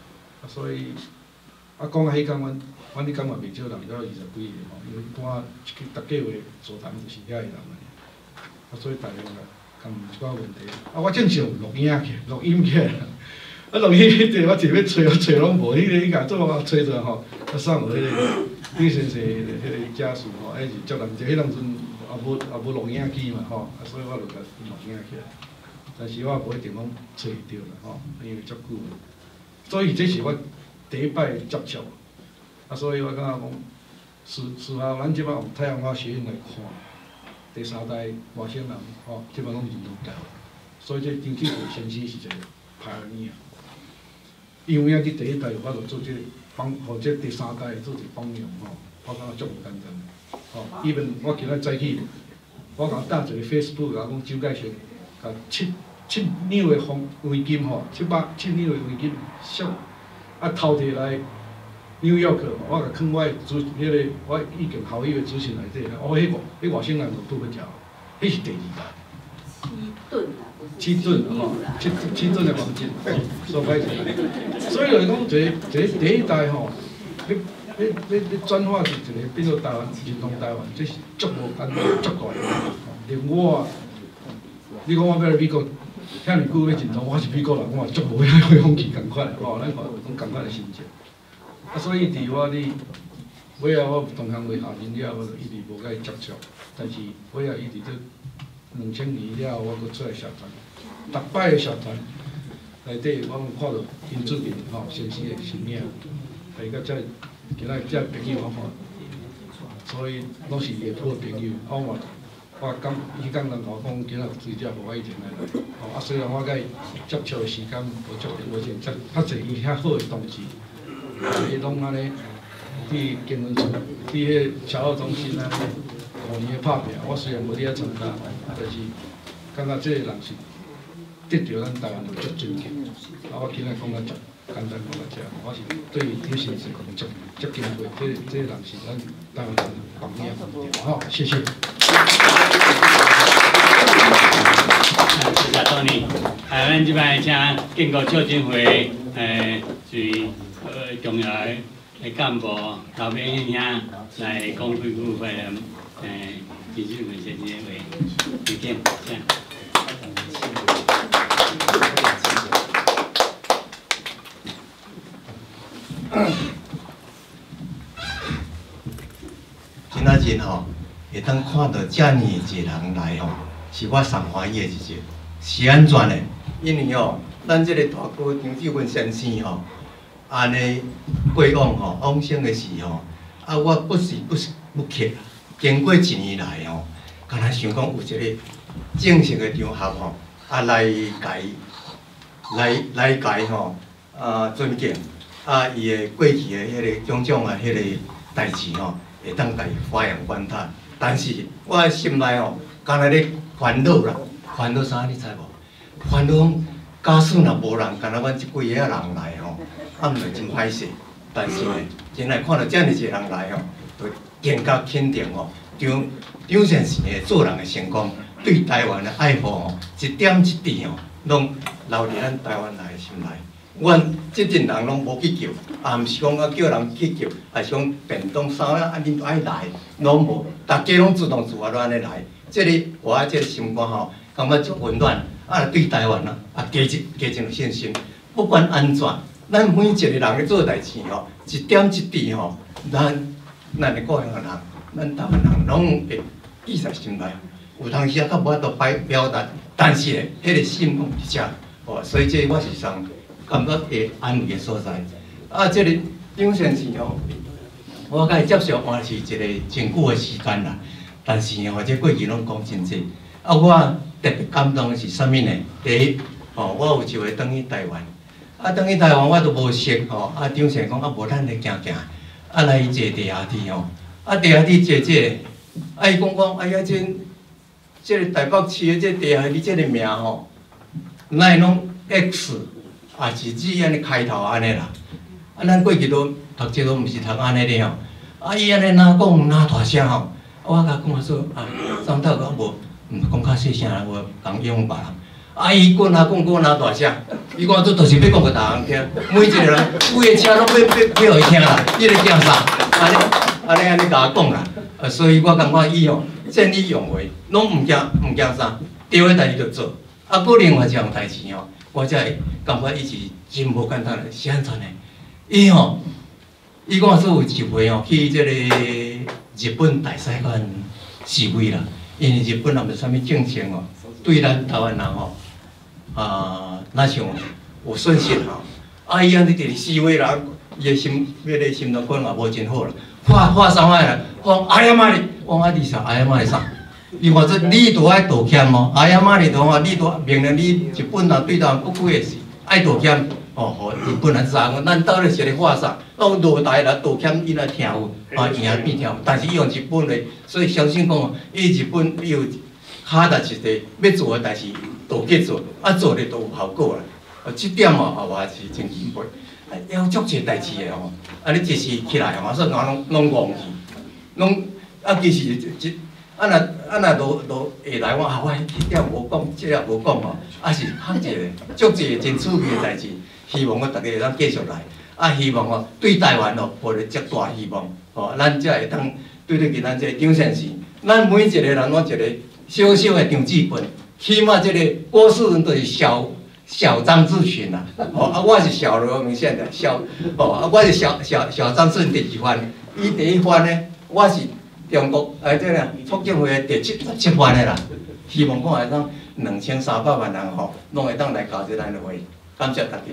所以啊讲啊，迄工阮阮迄工嘛袂少人，了二十几个吼，因为单逐个月座谈就是遐个人啊，啊所以大家啦，敢毋是寡问题。啊，我正常录影起，录音起，啊录音迄个我一要找，我找拢无，迄个伊甲做我找着吼，啊送互迄个李先生迄个家属吼，还是接人者，迄当阵也无也无录影机嘛吼，啊所以我就甲录影起来。但是我无一定讲找着啦吼，因为足久了，所以这是我第一摆接触，啊，所以我感觉讲，事事后咱即摆用太阳花学院来看，第三代外省人吼，即摆拢认同台湾，所以这张志伟先生是一个派尔因为啊，伫第一代我就做这帮，或者第三代做一个榜样吼，我感觉足无简单，吼，even我今仔早起，我甲打一个 Facebook 甲讲周介绍，甲七。七两的黄围巾吼，七百七两的围巾，俗啊偷摕来纽约去，我甲囥我的主迄个我已经校友的主信内底，哦，迄个迄外省人就拄要食，迄是第二代。 七吨啊， 七吨吼，七七吨的黄金，所歹势。所以就是讲，一个一个第一代吼，你你你你转化是一个变做台湾，认同台湾，这是足无简单，足大个。连我，你讲我要来美国。遐尼久要认同，我是美国人，我嘛足无遐个勇气共款的吼，咱看讲共款的心情。啊，所以伫我哩尾仔我同乡为下人了，我就一直无甲伊接触。但是尾仔一直做两千年了后，我阁出来社团，逐摆个社团内底，我拢看到因主任吼先生的身影，还甲遮今仔遮朋友我看，所以拢是会好朋友，我嘛。我讲，伊讲人甲我讲，今仔水只无我以前来来，吼啊虽然我甲伊接触的时间无足无像遮较侪伊遐好的同志，伊拢安尼伫经文处，伫迄侨务中心安尼五年的拍拼，我虽然无伫遐参加，但是感觉即个人是得着咱台湾人足尊敬，啊我今仔讲啊足简单讲啊遮，我是对李先生足足敬佩，即即个人是咱台湾人榜样，好，谢谢。 谢谢多尼。啊，咱即摆请建国促进会诶最呃重要诶诶干部老兵兄来讲几句话诶，诶，陈志文先生为意见，这样。 今仔日吼，会当看到遮尔一个人来吼，是我上欢喜的一日。是安怎呢？因为吼，咱即个大哥张志文先生吼，安尼过往吼往生的时吼，啊，我不是不是不客，经过一年来吼，敢若想讲有一个正式的场合吼，啊来改来来改吼，啊尊敬，啊伊的过去的迄个种种的迄个代志吼。会当家己发扬光大，但是我的心内吼，敢若咧烦恼啦，烦恼啥你知无？烦恼讲假使若无人，敢若阮即几个人来吼，啊毋就真歹势。但是呢，真来看到遮尔一个人来吼，就更加肯定吼，张张先生的做人的成功，对台湾的爱护吼，一点一滴吼，拢留伫咱台湾人的心内。阮即阵人拢无去求，也毋是讲我叫人去求，也是讲便当啥啊，啊恁爱来，拢无，大家拢自动自发安尼来。即个我即个心肝吼，感觉足温暖，啊对台湾啊，啊加一加一有信心。不管安怎，咱每一个人咧做代志吼，一点一滴吼，咱咱的故乡的人，咱台湾人拢会记在心内。有当时啊，较无法度摆表达，但是咧，迄个心拢伫遮，哦，所以这我是上。感觉会安慰的所在。啊，这个张先生吼，我甲伊接触也是一个真久的时间啦。但是吼，这过去拢讲真济。啊，我特别感动的是啥物呢？第一，吼，我有一回转去台湾，啊，转去台湾我都无熟吼。啊，张先生讲啊，无咱来行行，啊来坐地下铁吼，啊地下铁坐这个，啊伊讲讲，哎呀，这这个台北市的这地下铁这个名吼，哪会拢 X？也是字安尼开头安尼啦，啊，咱过去都读册都毋是读安尼的吼，啊，伊安尼哪讲哪大声吼，我甲讲说啊，张导我无，毋讲较细声啦，我讲用别人， 啊，伊讲哪讲讲哪大声，伊讲都就是要讲给大人听，每一个人规个车拢要要要伊听啦，你咧惊啥？安尼安尼安尼甲我讲啦，啊，所以我感觉伊哦见义勇为，拢毋惊毋惊啥，对个代志就做。啊，搁另外一项代志吼，我才会感觉伊是真无简单的，是安怎的？伊吼，伊讲说有一回吼去即个日本大使馆示威啦，因为日本人有啥物政策哦，对咱台湾人吼。啊，那像有损失吼，啊伊安尼伫咧示威啦，伊个心，迄个心脏可能也无真好啦，发发啥物啦？讲哎呀妈哩，我讲你啥？哎呀妈哩啥？伊话说你都爱道歉哦，哎呀妈哩都话你都明年你日本人对咱国几个事爱道歉哦，互日本人知影，咱到底是咧发啥？讲落台来道歉，伊来听有，啊伊也变听有，但是伊用日本的，所以相信讲哦，伊日本伊有卡达一个要做的代志。都去做，啊做咧都有效果啦。啊，即点哦，啊我也是真钦佩。啊，有足侪代志的吼，啊你一时起来吼，说拢拢忘记，拢啊其实一啊若啊若落落下来，我啊我迄点无讲，即个无讲吼，啊是较一个足侪真趣味的代志。希望我大家会当继续来，啊希望吼对台湾哦抱着足大希望，吼咱才会当对得起咱这张先生，咱每一个人拢一个小小的张志本。起码这个郭世仁就是小小张志群啦，哦啊，我是小罗明宪的小，哦啊，我是小小小张志群第二番，伊第一番呢，我是中国哎这个促进会的第七十七番的啦，希望讲会当两千三百万人吼，拢会当来搞这咱的会，感谢大家。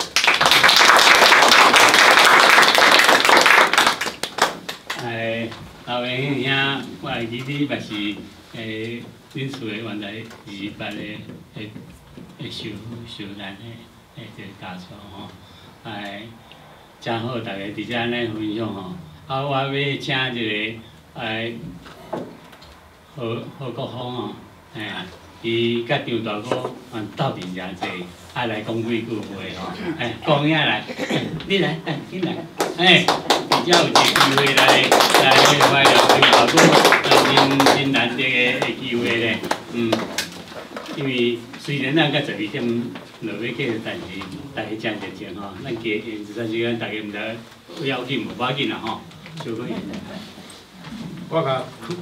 哎，后面兄，我会记你嘛是诶。恁厝诶原来二八诶诶诶受受难诶诶这个家属吼，哎，真好，大家伫遮安尼分享吼。啊，我要请一个哎何何国峰吼，哎，伊甲张大哥啊斗阵诚济，啊来讲几句话吼，哎，讲遐来，你来，哎，你来，哎，比较有一个机会来来来聊张大哥。真真难得的的机会咧，嗯，因为虽然咱到十二点落要去，但是大家真热情吼，咱加用一段时间，大家毋知有要紧无要紧啦吼，小可以。 我甲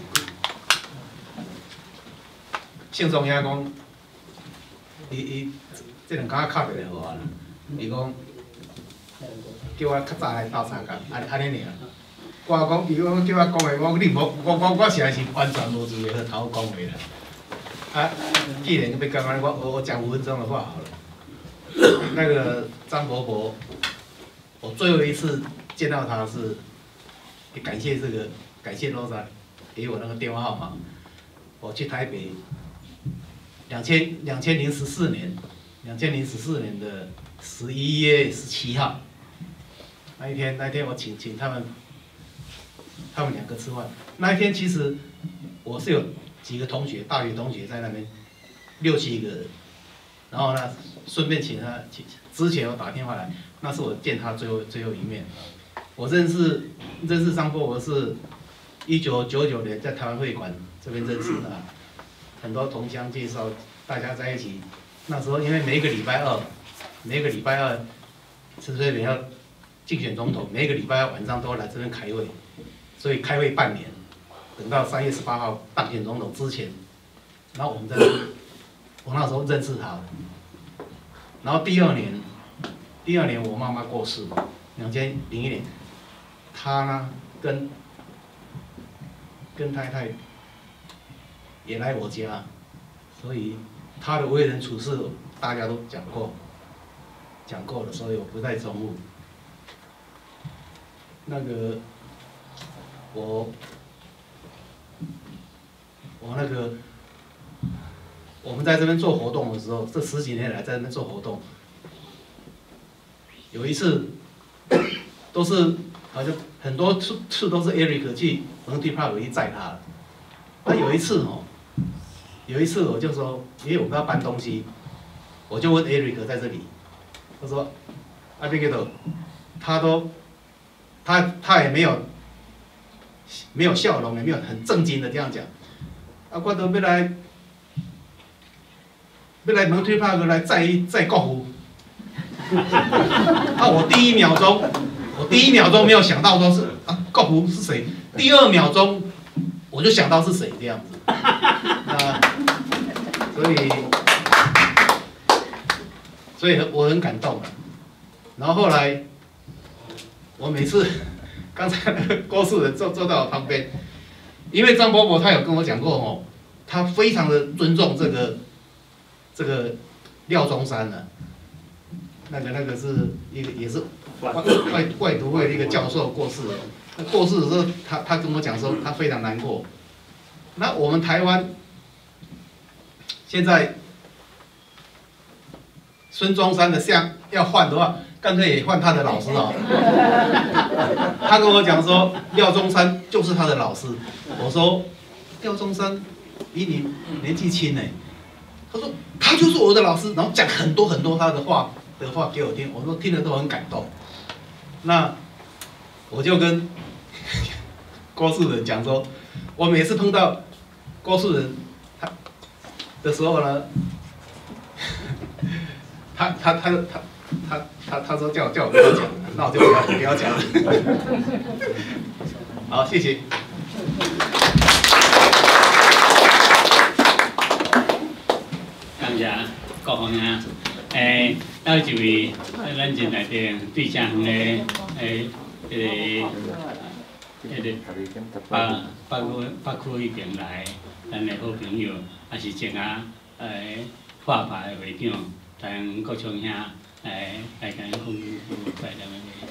姓钟兄讲，伊伊这两工敲袂来互我啦，伊讲叫我较早来斗相共，安安尼尔。我讲，伊讲叫我讲话，我你无，我我我实在是完全无资格头讲话啦。啊，既然要讲安尼，我我我讲五分钟的话好了。那个张伯伯，我最后一次见到他是，也感谢这个，感谢罗莎给我那个电话号码。我去台北，两千两千零十四年，两千零十四年的十一月十七号，那一天那一天我请请他们。他们两个吃饭，那一天其实我是有几个同学，大学同学在那边，六七个人，然后呢，顺便请他，之前我打电话来，那是我见他最后最后一面。我认识认识张伯伯是，一九九九年在台湾会馆这边认识的，很多同乡介绍，大家在一起。那时候因为每一个礼拜二，每一个礼拜二，陈水扁要竞选总统，每一个礼拜二晚上都要来这边开会。所以开会半年，等到三月十八号当选总统之前，然后我们在，我那时候认识他，然后第二年，第二年我妈妈过世，两千零一年，他呢跟跟太太也来我家，所以他的为人处事大家都讲过，讲过了，所以我不再重复。那个。我我那个我们在这边做活动的时候，这十几年来在这边做活动，有一次都是好像很多次次都是 Eric 去蒙地帕维去载他，那有一次哦，有一次我就说，因为我们要搬东西，我就问 Eric 在这里，他说，啊那个他都他他也没有。没有笑容，也没有很正经的这样讲。啊，我都要来要来摩天大楼来载载国父。啊，我第一秒钟，我第一秒钟没有想到说是啊国父是谁，第二秒钟我就想到是谁这样子。啊，所以所以我很感动啊。然后后来我每次刚才那个郭树人坐坐在我旁边，因为张伯伯他有跟我讲过哦，他非常的尊重这个这个廖中山呢、啊。那个那个是一个也是外外外读会的一个教授过世了。那过世的时候，他他跟我讲说他非常难过。那我们台湾现在孙中山的像要换的话，干脆也换他的老师哦。他跟我讲说廖中山就是他的老师。我说廖中山比你年纪轻呢。他说他就是我的老师，然后讲很多很多他的话。的话给我听，我说听了都很感动。那我就跟郭树人讲说，我每次碰到郭树人他的时候呢，他他他他他他他说叫叫我不要讲，那我就不要不要讲了。好，谢谢。 感谢各方面。诶，还有一位，咱阵内底对城乡的诶，迄个，迄个北北区北区迄边来，咱的好朋友，也是正啊，诶，画派的会长，咱郭昌兄，诶，来甲咱讲讲快点的。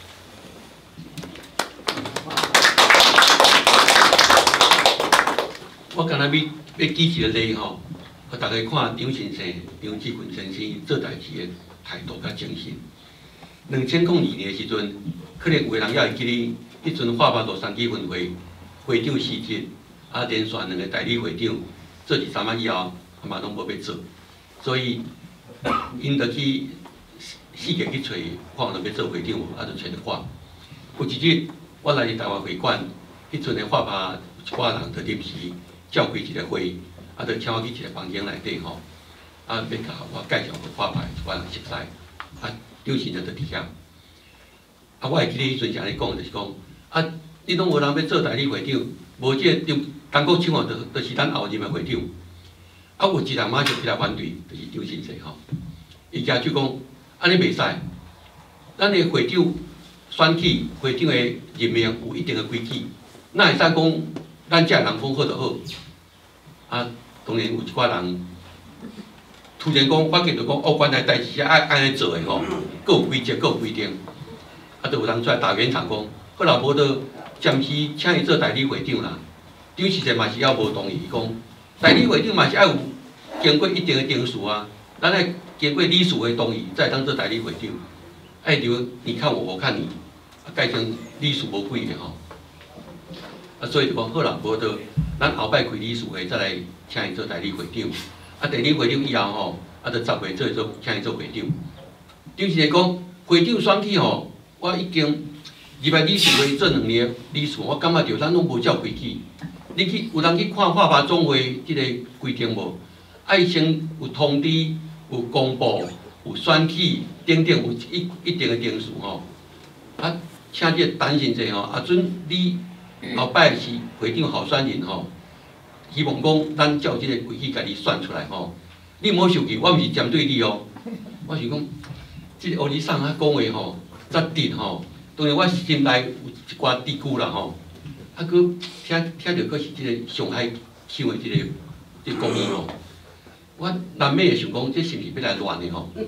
我刚才要要举一个例吼。互大家看张先生、张志群先生做代志的态度甲精神。两千零二年的时阵，可能有个人也会记得，迄阵化巴路三级分会会长辞职，啊连续两个代理会长做二三仔以后，啊嘛拢无要做，所以因就去四界去找看有要做会长无，啊就找着我。有一日我来台湾会馆，迄阵的化巴有一寡人就临时召开一个会。啊，就请我去一个房间内底吼，啊，要甲我介绍个画牌，一寡人熟悉，啊，张先生就伫遐。啊，我会记得迄阵是安尼讲，就是讲，啊，你拢无人要做代理会长，无即个中中国厂哦，就就是咱后任的会长。啊，有一人马上起来反对，就是张先生吼。伊家就讲，安尼袂使，咱的会长选举会长的任命有一定的规矩，哪会使讲咱遮人讲好就好？啊。当然有一寡人突然讲，发觉就讲哦，原来代志是爱安尼做的吼，各有规则，各有规定。啊，就有人出来打圆场讲，好啦，无就暂时请伊做代理会长啦。张先生嘛是要无同意，伊讲代理会长嘛是要有经过一定的定数啊，咱爱经过理事的同意，才当做代理会长。哎，就你看我，我看你，啊，改成理事无几个吼。啊，所以就讲好啦，无就咱后摆开理事会再来。请伊做代理会长，啊，代理会长以后吼，啊，就十月做做，请伊做会长。张先生讲，会长选举吼，我已经入来理事会做两年理事，我感觉着咱拢无照规矩。你去有人去看化巴总会即个规定无？爱先有通知、有公布、有选举等等，有一一定的定数吼。啊，请这陈先生吼，啊准你后摆是会长候选人吼。希望讲，咱照即个规矩，家己选出来吼。你莫受气，我毋是针对你哦。我是讲，即个乌里桑啊讲话吼，则直吼。当然我心内有一寡嘀咕啦吼。啊，佮听听着，佮是即个上海腔的即个即个讲义吼。我难免会想讲，这是毋是要来乱的吼？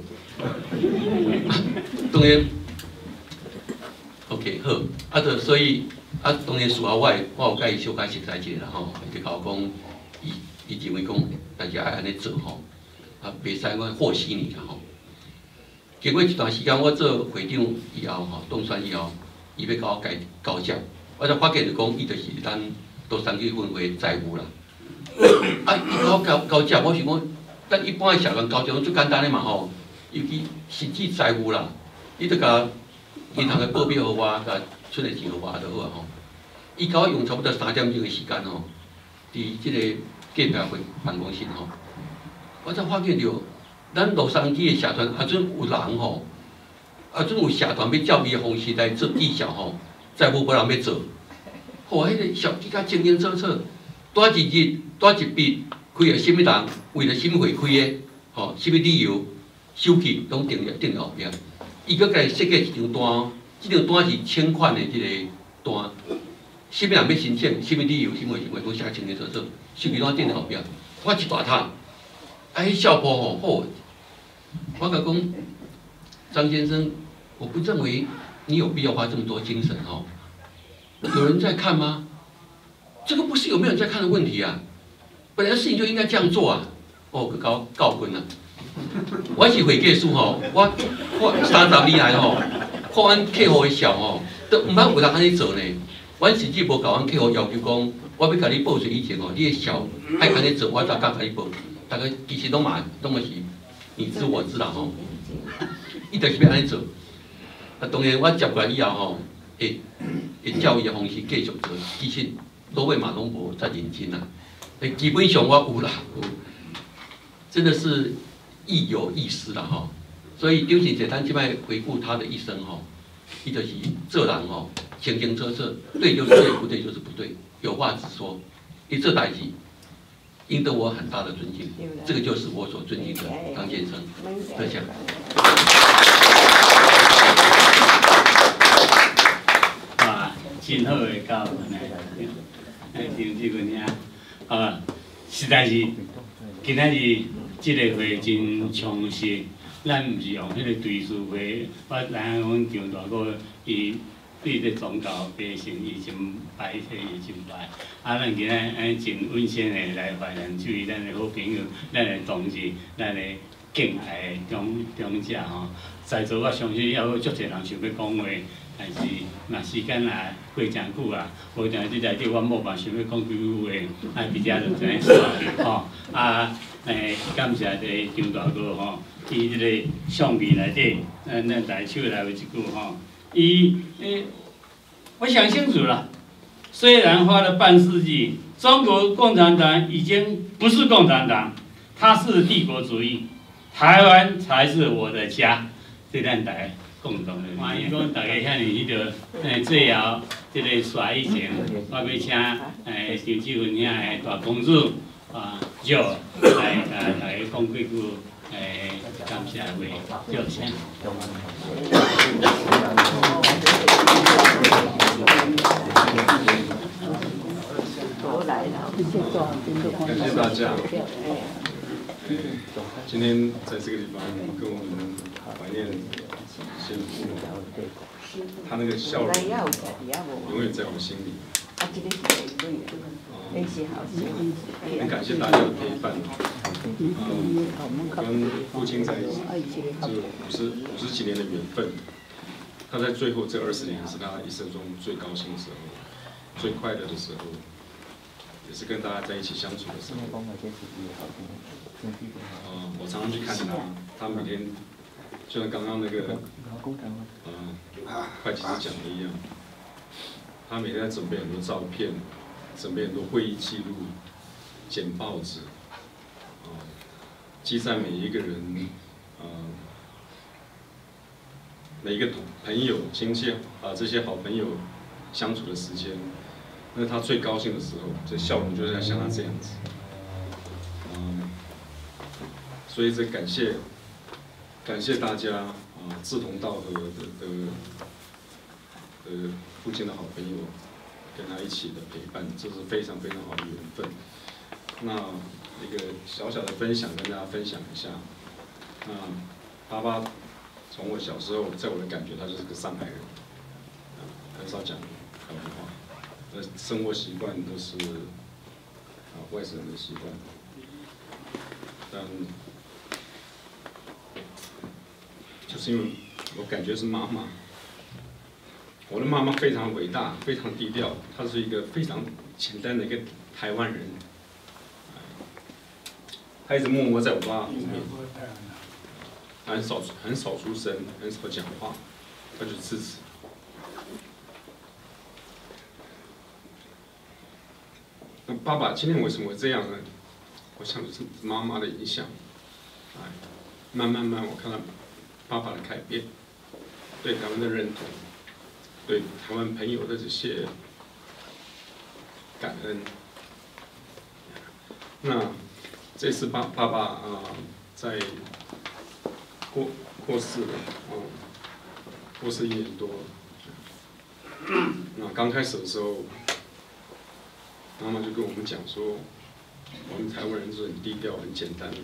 当然 ，OK 好。啊，就所以。啊，当然事后我会，我有甲伊小可熟悉一下啦吼，伊就甲我讲，伊伊认为讲，大家爱安尼做吼，啊，袂使我和稀泥啦吼。经过一段时间，我做会长以后吼，当选以后，伊要甲我改交接，我才发觉就讲，伊就是咱都三级分会财务啦。啊，伊甲我交交接，我想讲，咱一般的社员交接拢最简单的嘛吼，尤其实际财务啦，伊就甲银行的报表互我，甲出个钱互我就好啊吼。伊甲我用差不多三点钟的时间吼，伫即个计票会办公室吼， 我才发现着，咱洛杉矶的社团啊，阵有人吼，啊阵有社团要照伊的方式来做技巧吼，再无无人要做。吼，迄个小技较清清楚楚，多一日多一笔，开个什么人，为了什么会开的，吼，什么理由，手续拢定了定了后壁。伊搁家设计一张单哦，即张单是请款的即个单，什么人要申请，什么理由，什么行为，拢写清清楚楚，手续拢定了后壁。我一大摊，啊，迄效果吼好，我甲讲，张先生，我不认为你有必要花这么多精神哦。有人在看吗？这个不是有没有人在看的问题啊，本来事情就应该这样做啊。哦，去搞教训啊！我是会计师吼，我我三十年来吼，看阮客户的笑吼，都毋捌有人安尼做呢。阮甚至无甲阮客户要求讲，我要甲你报税以前吼，你的笑爱安尼做，我才敢甲你报。大概其实拢嘛，拢嘛是你知我知啦吼。伊就是要安尼做。啊，当然我接过来以后吼，会会照伊的方式继续做，其实多位嘛拢无遮认真啦。诶，基本上我有啦，有，真的是亦有亦失啦吼。所以张先生，咱即摆回顾他的一生吼，伊就是做人吼，清清楚楚，对就是对，不对就是不对，有话直说。伊做代志，赢得我很大的尊敬，这个就是我所尊敬的张先生。多谢。 哇，真好的教训啊！哎，张志群兄，啊，实在是今仔日即个会真充实。咱毋是用迄个对数会，我咱阮张大哥伊对这宗教百姓伊真拜体伊真拜，啊，咱今仔安真温馨的来怀念就伊咱的好朋友，咱的同志，咱的敬爱的中中者吼。在座我相信还有足侪人想要讲话，但是若时间也过真久啊，无定即内底我无法想要讲几句话，啊，伫遮就真煞吼啊，诶，感谢这张大哥吼。伊即个相片内底，咱咱台手来有一句吼，伊诶，我想清楚了，虽然花了半世纪，中国共产党已经不是共产党，它是帝国主义，台湾才是我的家，这咱大家共同的。欢迎讲大家遐尼迄个诶最后即个刷以前，我要请诶张志群兄诶大公主啊，就来来来讲几句。诶，感谢各位，就先。 感谢大家。今天在这个地方跟我们怀念先父，他那个笑容永远在我心里。很感谢大家的陪伴。嗯，跟父亲在一起，这五十五十几年的缘分，他在最后这二十年是他一生中最高兴的时候，最快乐的时候，也是跟大家在一起相处的时候。嗯，我常常去看他，他每天就像刚刚那个，嗯，会计师讲的一样，他每天在准备很多照片，准备很多会议记录，剪报纸。记载每一个人，呃，每一个朋友、亲戚啊，这些好朋友相处的时间，那是他最高兴的时候，这笑容就是像他这样子。嗯，所以这感谢，感谢大家啊，志同道合的的的父亲的好朋友，跟他一起的陪伴，这是非常非常好的缘分。那一个小小的分享跟大家分享一下。那爸爸从我小时候，在我的感觉，他就是个上海人，啊，很少讲台湾话，呃，生活习惯都是啊外省人的习惯。但就是因为我感觉是妈妈，我的妈妈非常伟大，非常低调，她是一个非常简单的一个台湾人。他一直默默在我爸后面，他很少很少出声，很少讲话，他就支持。那爸爸今天为什么会这样呢？我想是妈妈的影响。 哎，慢慢慢，我看到爸爸的改变，对台湾的认同，对台湾朋友的这些感恩。那这次爸爸爸啊、呃，在过过世了，哦、嗯，过世一年多。那刚开始的时候，妈妈就跟我们讲说，我们台湾人是很低调、很简单的，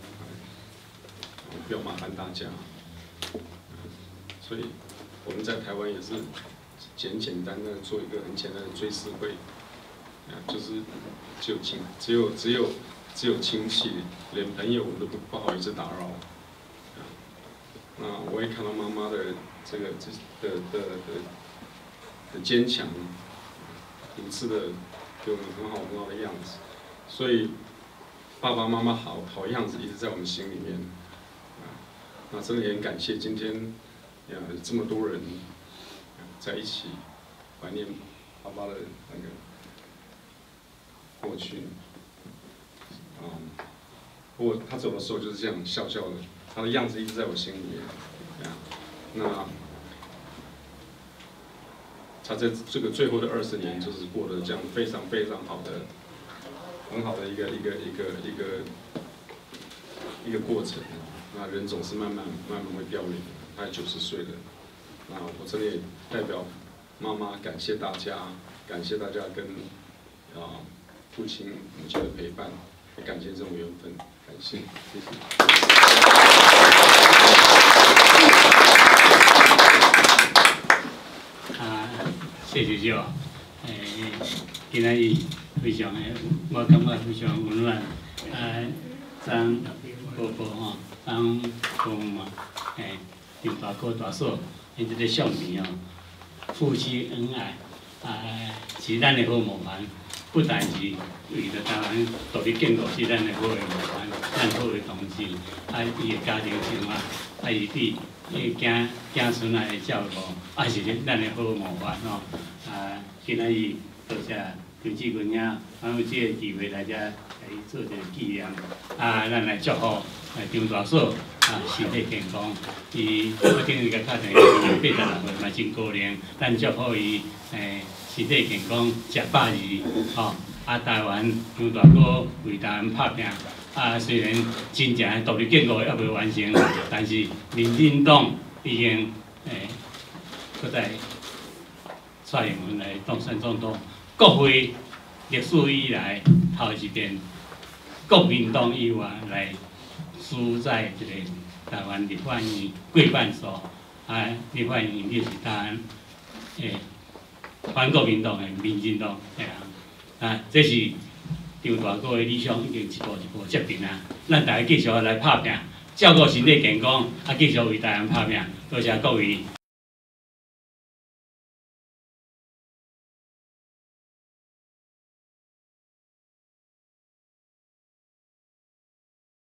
不要麻烦大家。所以我们在台湾也是简简单单做一个很简单的追思会，啊，就是只有亲，只有只有只有亲戚，连朋友我都不不好意思打扰。啊，那我也看到妈妈的这个这的的的的坚强，如此的给我们很好很好的样子，所以爸爸妈妈好好样子一直在我们心里面。啊，那真的也很感谢今天。呀，这么多人在一起怀念爸爸的那个过去，嗯，不过他走的时候就是这样笑笑的，他的样子一直在我心里面，呀，那他在这个最后的二十年，就是过得这样非常非常好的、很好的一个一个一个一个一个过程。那人总是慢慢慢慢会凋零。他九十岁了，那我这里代表妈妈感谢大家，感谢大家跟啊父亲母亲的陪伴，也感谢这种缘分，感谢，谢谢。 啊，谢谢少，诶，今仔日非常诶，我感觉非常温暖，啊，张伯伯吼，张公嘛，诶。有大哥大嫂，因这个相片哦，夫妻恩爱，啊，是咱的好模范。不但是为了台湾独立建国是咱的好的模范，咱好的同志，啊，伊的家庭生活，啊，伊对伊囝囝孙仔的照顾，啊，是咱的好模范哦。啊，今仔日多谢刘志群兄，咱有这个机会来遮来做一个纪念，啊，咱来祝福啊张大嫂。啊，身体健康，伊我顶日甲敲电话，八十六岁嘛真高龄，咱祝福伊诶身体健康，食百二，吼、哦！啊，台湾张大哥为台湾拍拼，啊，虽然真正独立建国还未完成，但是民进党已经诶，搁在蔡英文来当选总统，国会历史以来头一遍，国民党以外来。输在这个台湾立法院过半数，啊，立法院就是台湾诶反国民党诶民进党诶人，啊，这是张大哥诶理想已经一步一步接近啊，咱大家继续来拍拼，照顾身体健康，啊，继续为台湾拍拼，多谢各位。